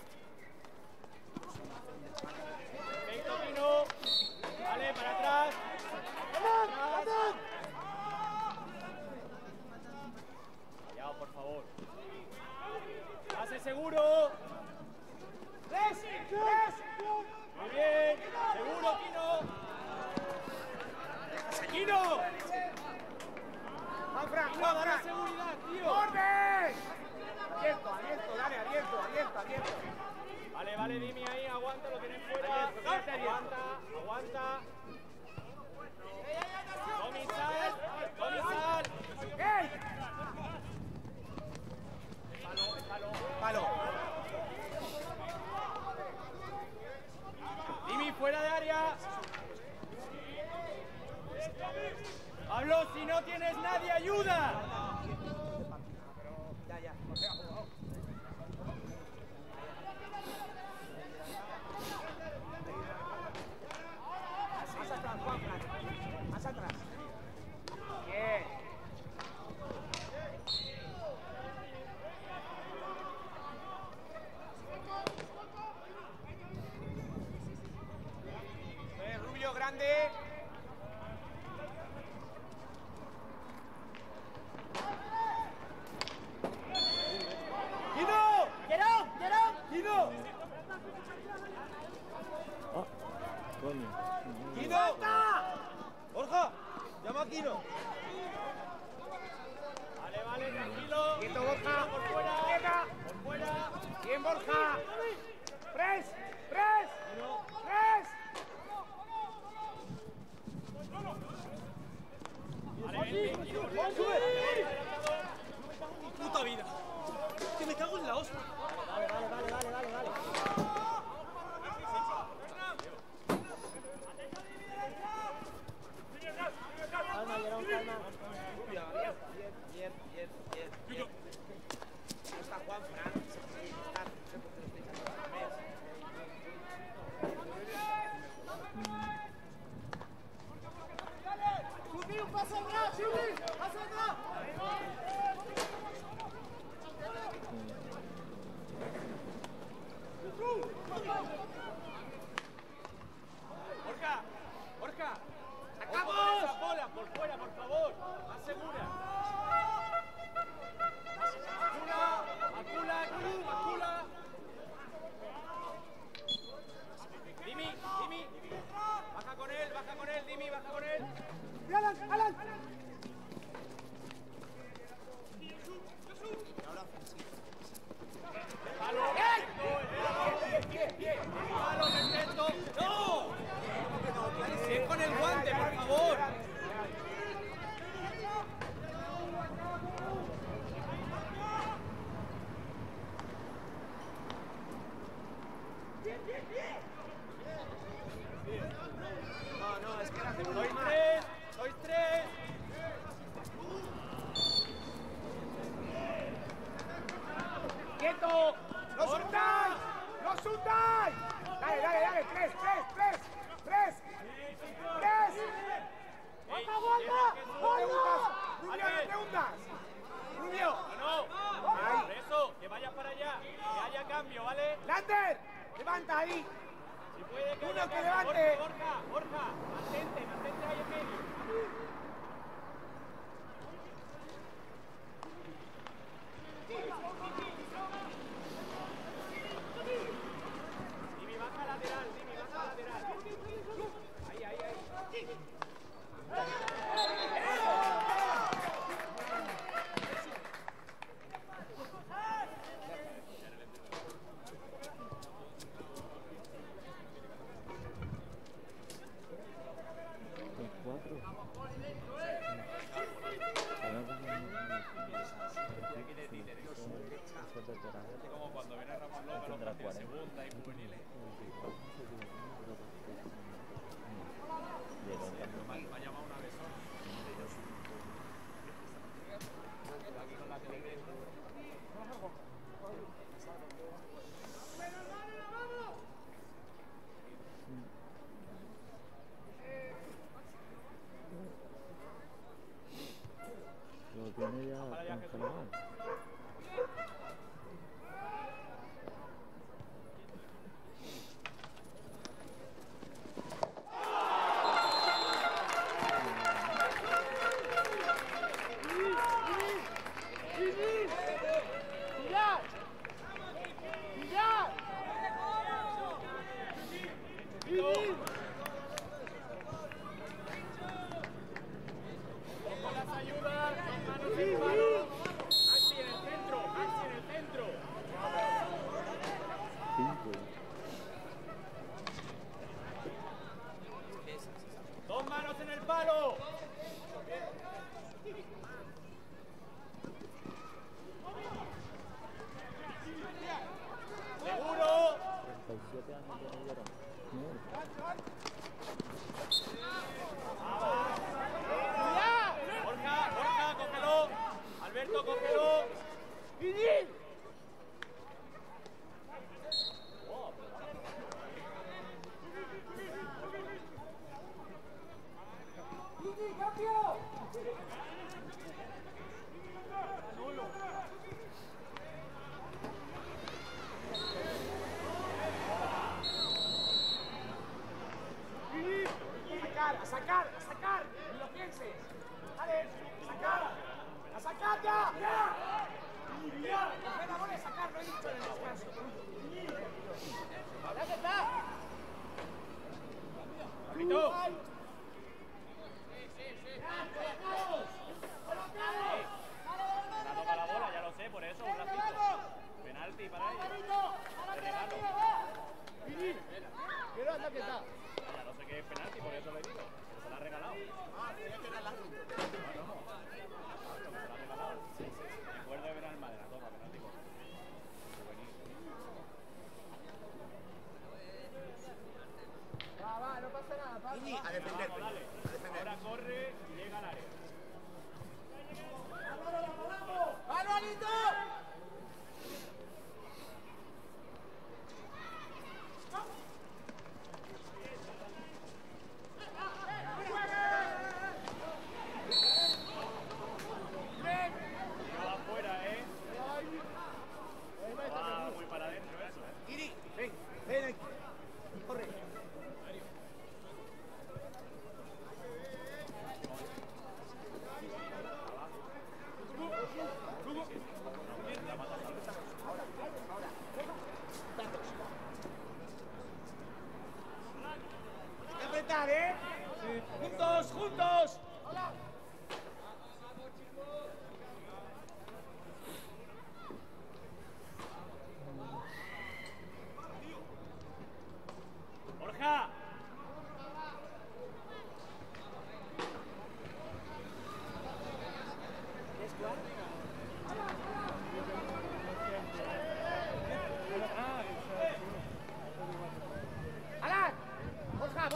A: Perfecto, Quino. Vale, para atrás. Callado, por favor. Pase seguro.
E: ¡Tres!
A: Muy bien. Seguro, Quino.
E: Juan,
A: Dale seguridad, tío.
E: ¡Orden! Abierto, dale, abierto.
A: Vale, Dimi ahí, aguanta, lo tienes fuera. Aguanta. Comisal.
E: ¡Ey! Palo.
A: Dimi fuera de área. Pablo, si no tienes nadie, ayuda.
E: Ya. grande. ¡Guido! ¡Guido!
B: Ah, coño.
E: ¡Guido! ¡Borja! ¡Llama a Guido!
A: Vale, tranquilo.
E: ¡Quieto, Borja!
A: Por fuera.
E: ¡Quieta!
A: Por fuera.
E: ¡Bien, Borja! ¡Press!
D: ¡Puta vida! ¡Que me cago en la hostia!
C: Vale. Calma, Jerón, calma.
E: Bien. No está Juan Fran. No sé por qué lo estoy echando a la mesa.
C: ¡Pasa atrás! ¡Pasa atrás!
A: Borja.
E: ¡Sacamos!
A: Esa bola por fuera, por favor. Más segura. Macula. Dimi. Baja con él, Dimi, baja con él.
E: ¡Alan!
A: Bien. Palo, perfecto. ¡No!
E: ¡Bien con el guante, por favor! No, es que la hacemos muy mal.
A: Sois tres.
E: ¡Quieto! ¡No soltáis! ¡Dale! ¡Tres!
A: ¡Aguanta!
E: ¡Rubio, no te hundas! ¡Rubio!
A: No. Eso, que vayas para allá. Que haya cambio, ¿vale?
E: ¡Lander! ¡Levanta ahí!
A: Si puede que
E: Uno
A: haya
E: que
A: cambio.
E: levante.
A: Borja. Mantente ahí en medio. Dimi, baja lateral. Ahí. Como cuando viene Ramón López los partidos de segunda y juveniles. Me ha llamado una vez solo. Aquí con la tele.
B: Lo tiene ya congelado.
A: Con las ayudas, con manos en el palo. Maxi en el centro.
B: 5.
A: Dos manos en el palo. Seguro.
B: 37 años tiene Jerón.
A: Borja, cógelo. Alberto, cógelo.
E: A sacar, ni lo pienses. Dale, sacar. A sacar ya. Coger la bola y sacar, lo he dicho en el descanso. ¡Ya está!
A: ¡Papito! La toca la bola, ya lo sé, por eso, un ratito. Penalti para ella. De regalo. Ya no sé qué es penalti, por eso le digo. Se la ha regalado. Se la ha regalado. Recuerdo de ver al madre, la toma, penalti.
E: Va, no pasa nada, Pablo.
C: A defender.
A: Ahora corre y llega al área.
E: ¡Vamos, Alito!
A: Va afuera, Va muy para adentro eso,
E: Iri, ven aquí. Corre. Hay que apretar, ¿eh? ¡Juntos, juntos!
A: ¡Borja!
E: ¡Alan! ¡Borja!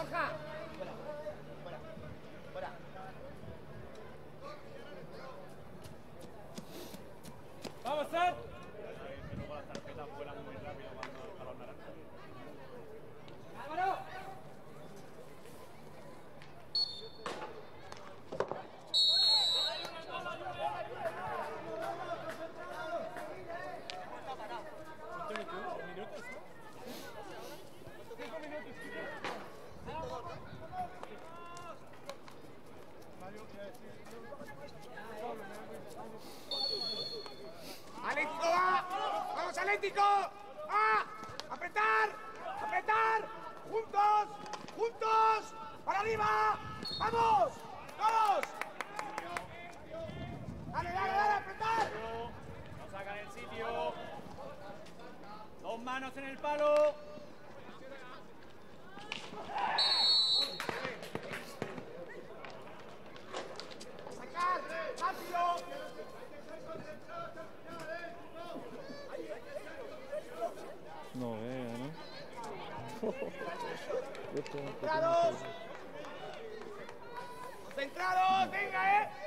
E: Fuera.
A: ¡Vamos, Seth! Que luego las tarjetas vuelan muy rápido cuando el balón naranja.
E: ¡Vámonos! ¡Atlético va! ¡Vamos, Atlético! ¡Ah! ¡Apretar! ¡Juntos! ¡Para arriba! ¡Vamos! ¡Todos! ¡Dale, apretar!
A: No sacan el sitio. 2 manos en el palo.
E: ¡Sacar! ¡Rápido!
B: No vea, ¿no?
E: ¡Concentrados! ¡Concentrados! ¡Venga, eh!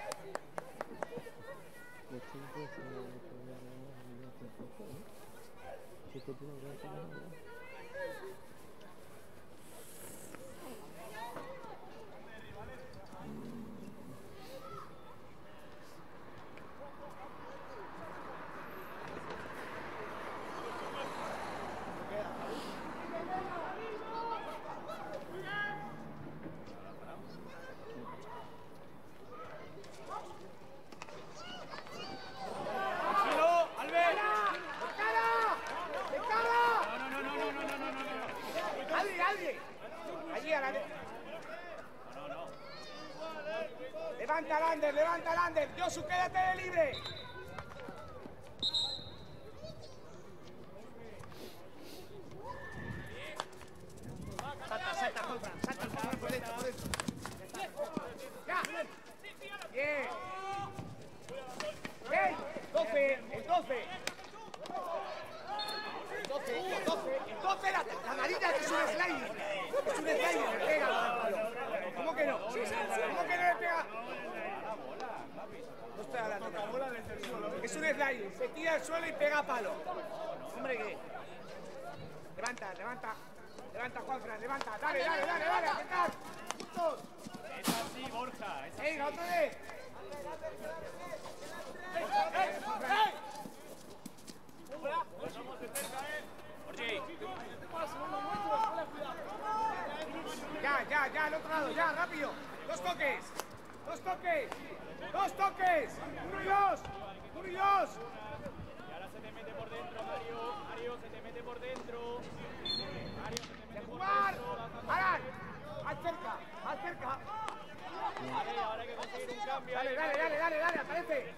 A: ¡Tranquilo, Albert!
E: ¡De cara!
A: No.
E: ¡Adri! Allí a la de...
A: No.
E: Levanta el Ander. Josu, quédate de libre. Salta, Juanfran, por dentro. ¡Ya! ¡Bien! ¡Bien! ¡El 12! La amarilla que es un sliding. Le pega al palo. ¿Cómo que no? ¿Cómo que no le pega? No estoy hablando de la bola desde el suelo. Es un sliding. Se tira al suelo y pega a palo. Hombre, ¿qué? Levanta, Juanfran, levanta. Dale, apretar. Juntos.
A: Es así, Borja. Es así.
E: Venga, otra vez.
A: Vamos de cerca, Orgi.
E: Ya. ya, al otro lado, ya, rápido. Dos toques. Dos toques. Dos toques. Uno y dos. Uno y dos.
A: Y ahora se te mete por dentro, Mario. Mario, se te mete por dentro. Mario, se te mete por
E: ¡Jugar!
A: dentro.
E: ¡Alan! ¡Haz cerca! ¡Haz cerca!
A: Vale, ahora hay que conseguir un cambio.
E: Dale, dale, dale, dale, dale, aparece.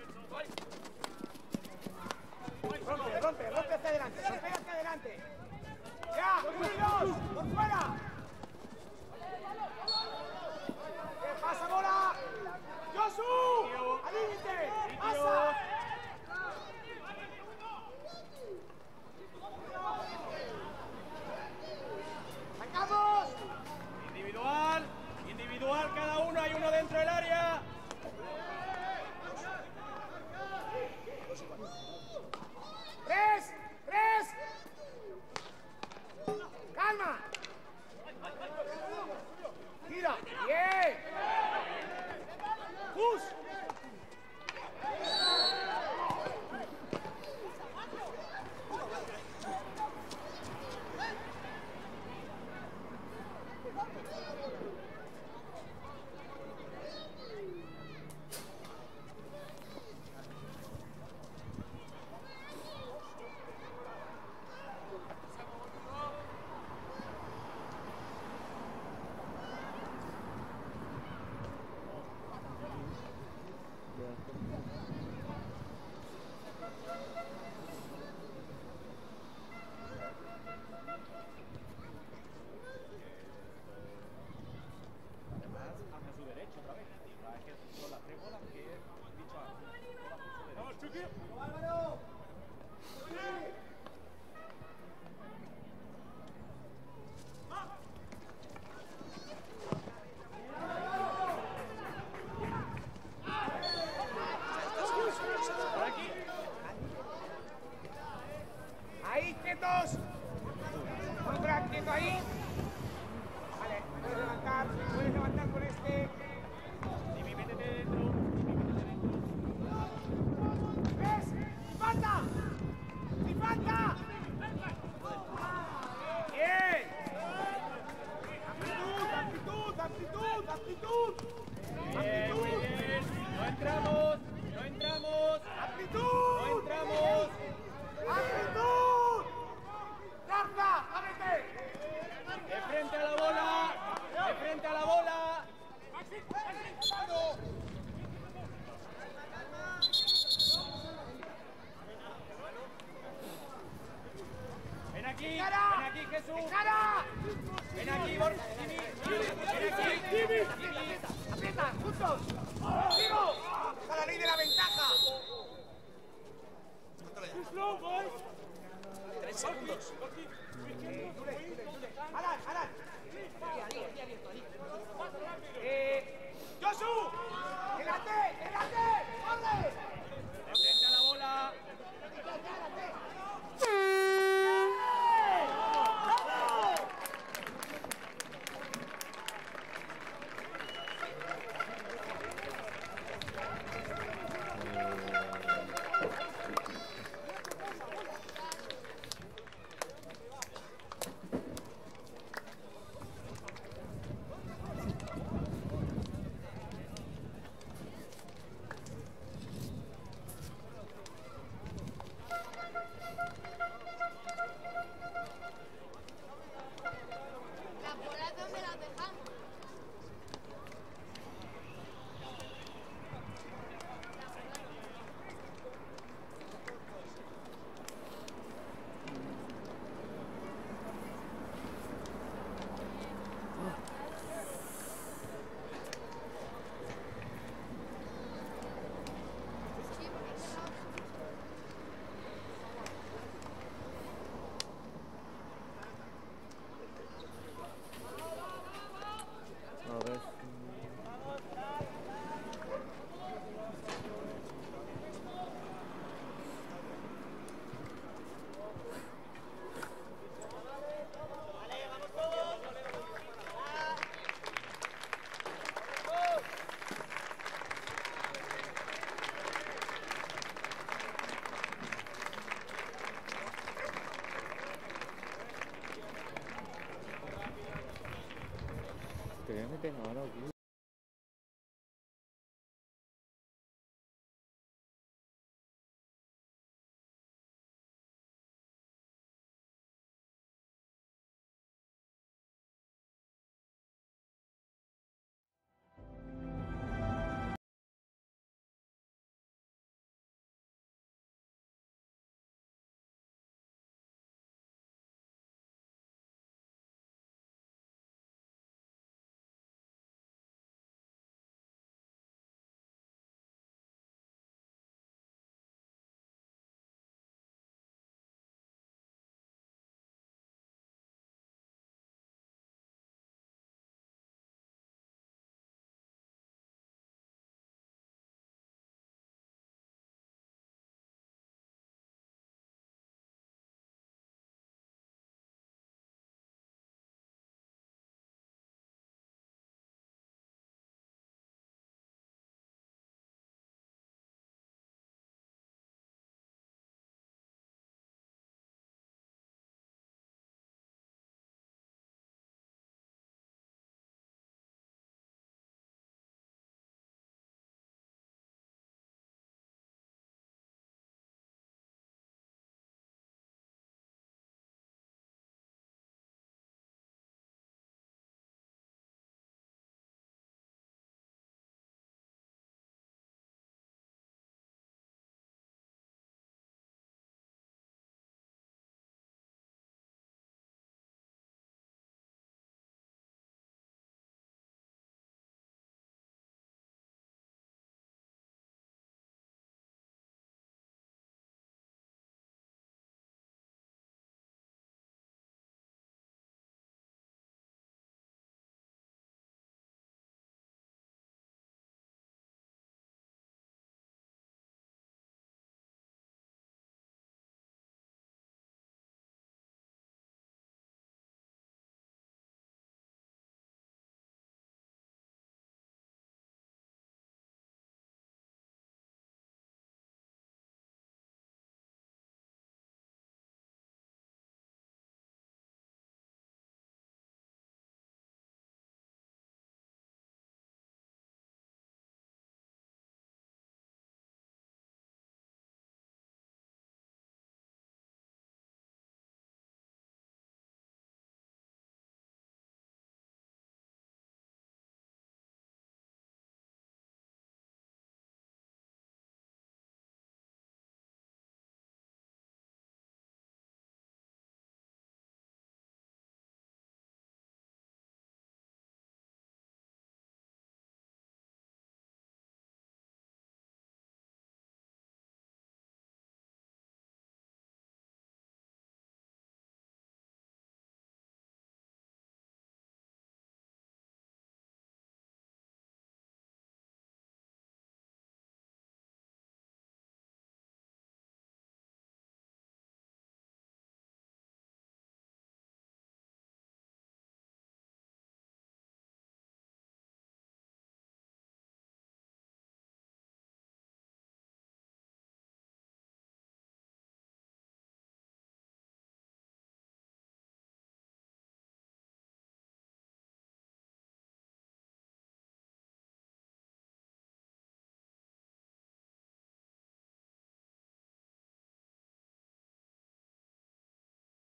E: Rompe, rompe, rompe hacia adelante, rompe hacia adelante. ¡Ya! ¡Uno y dos! ¡Por fuera! ¿Qué pasa, bola? ¡Josu! ¡Al límite! ¡Pasa! ¡Sacamos!
A: Individual, individual, cada uno, hay uno dentro del área.
E: ¡Tres! ¡Tres! ¡Calma! ¡Gira! ¡Bien! ¡Push!
A: Hacia su derecho otra vez. Es que son las tres bolas que he dicho antes. ¡Vamos, Chucky! ¡Álvaro! Por aquí.
E: Ahí, quietos. Un crack quieto ahí. Vale, puedes levantar con este.
A: Jimmy, métete dentro. Jimmy, métete dentro.
E: ¿Ves? ¡Sin falta! ¡Sin falta! ¡Bien! ¡Amplitud, amplitud, amplitud, amplitud!
A: Bien, muy bien. No entramos, no entramos.
E: ¡Amplitud!
A: No entramos.
E: ¡Amplitud! ¡Garza! ¡Ábrete!
A: De frente a la bola. De frente a la bola. Ven aquí, Jesús.
E: ¡Cara!
A: Ven aquí, Borja. Jimmy. Ven aquí, Jimmy.
E: ¡Aprieta! ¡Juntos! ¡Sigo! ¡A la ley de la ventaja!
C: 3 segundos.
E: ¡Alan, Alan! ¡Josu! ¡Delante! ¡Delante! ¡Corre!
A: De frente a la bola.
B: voy a meter ahora aquí.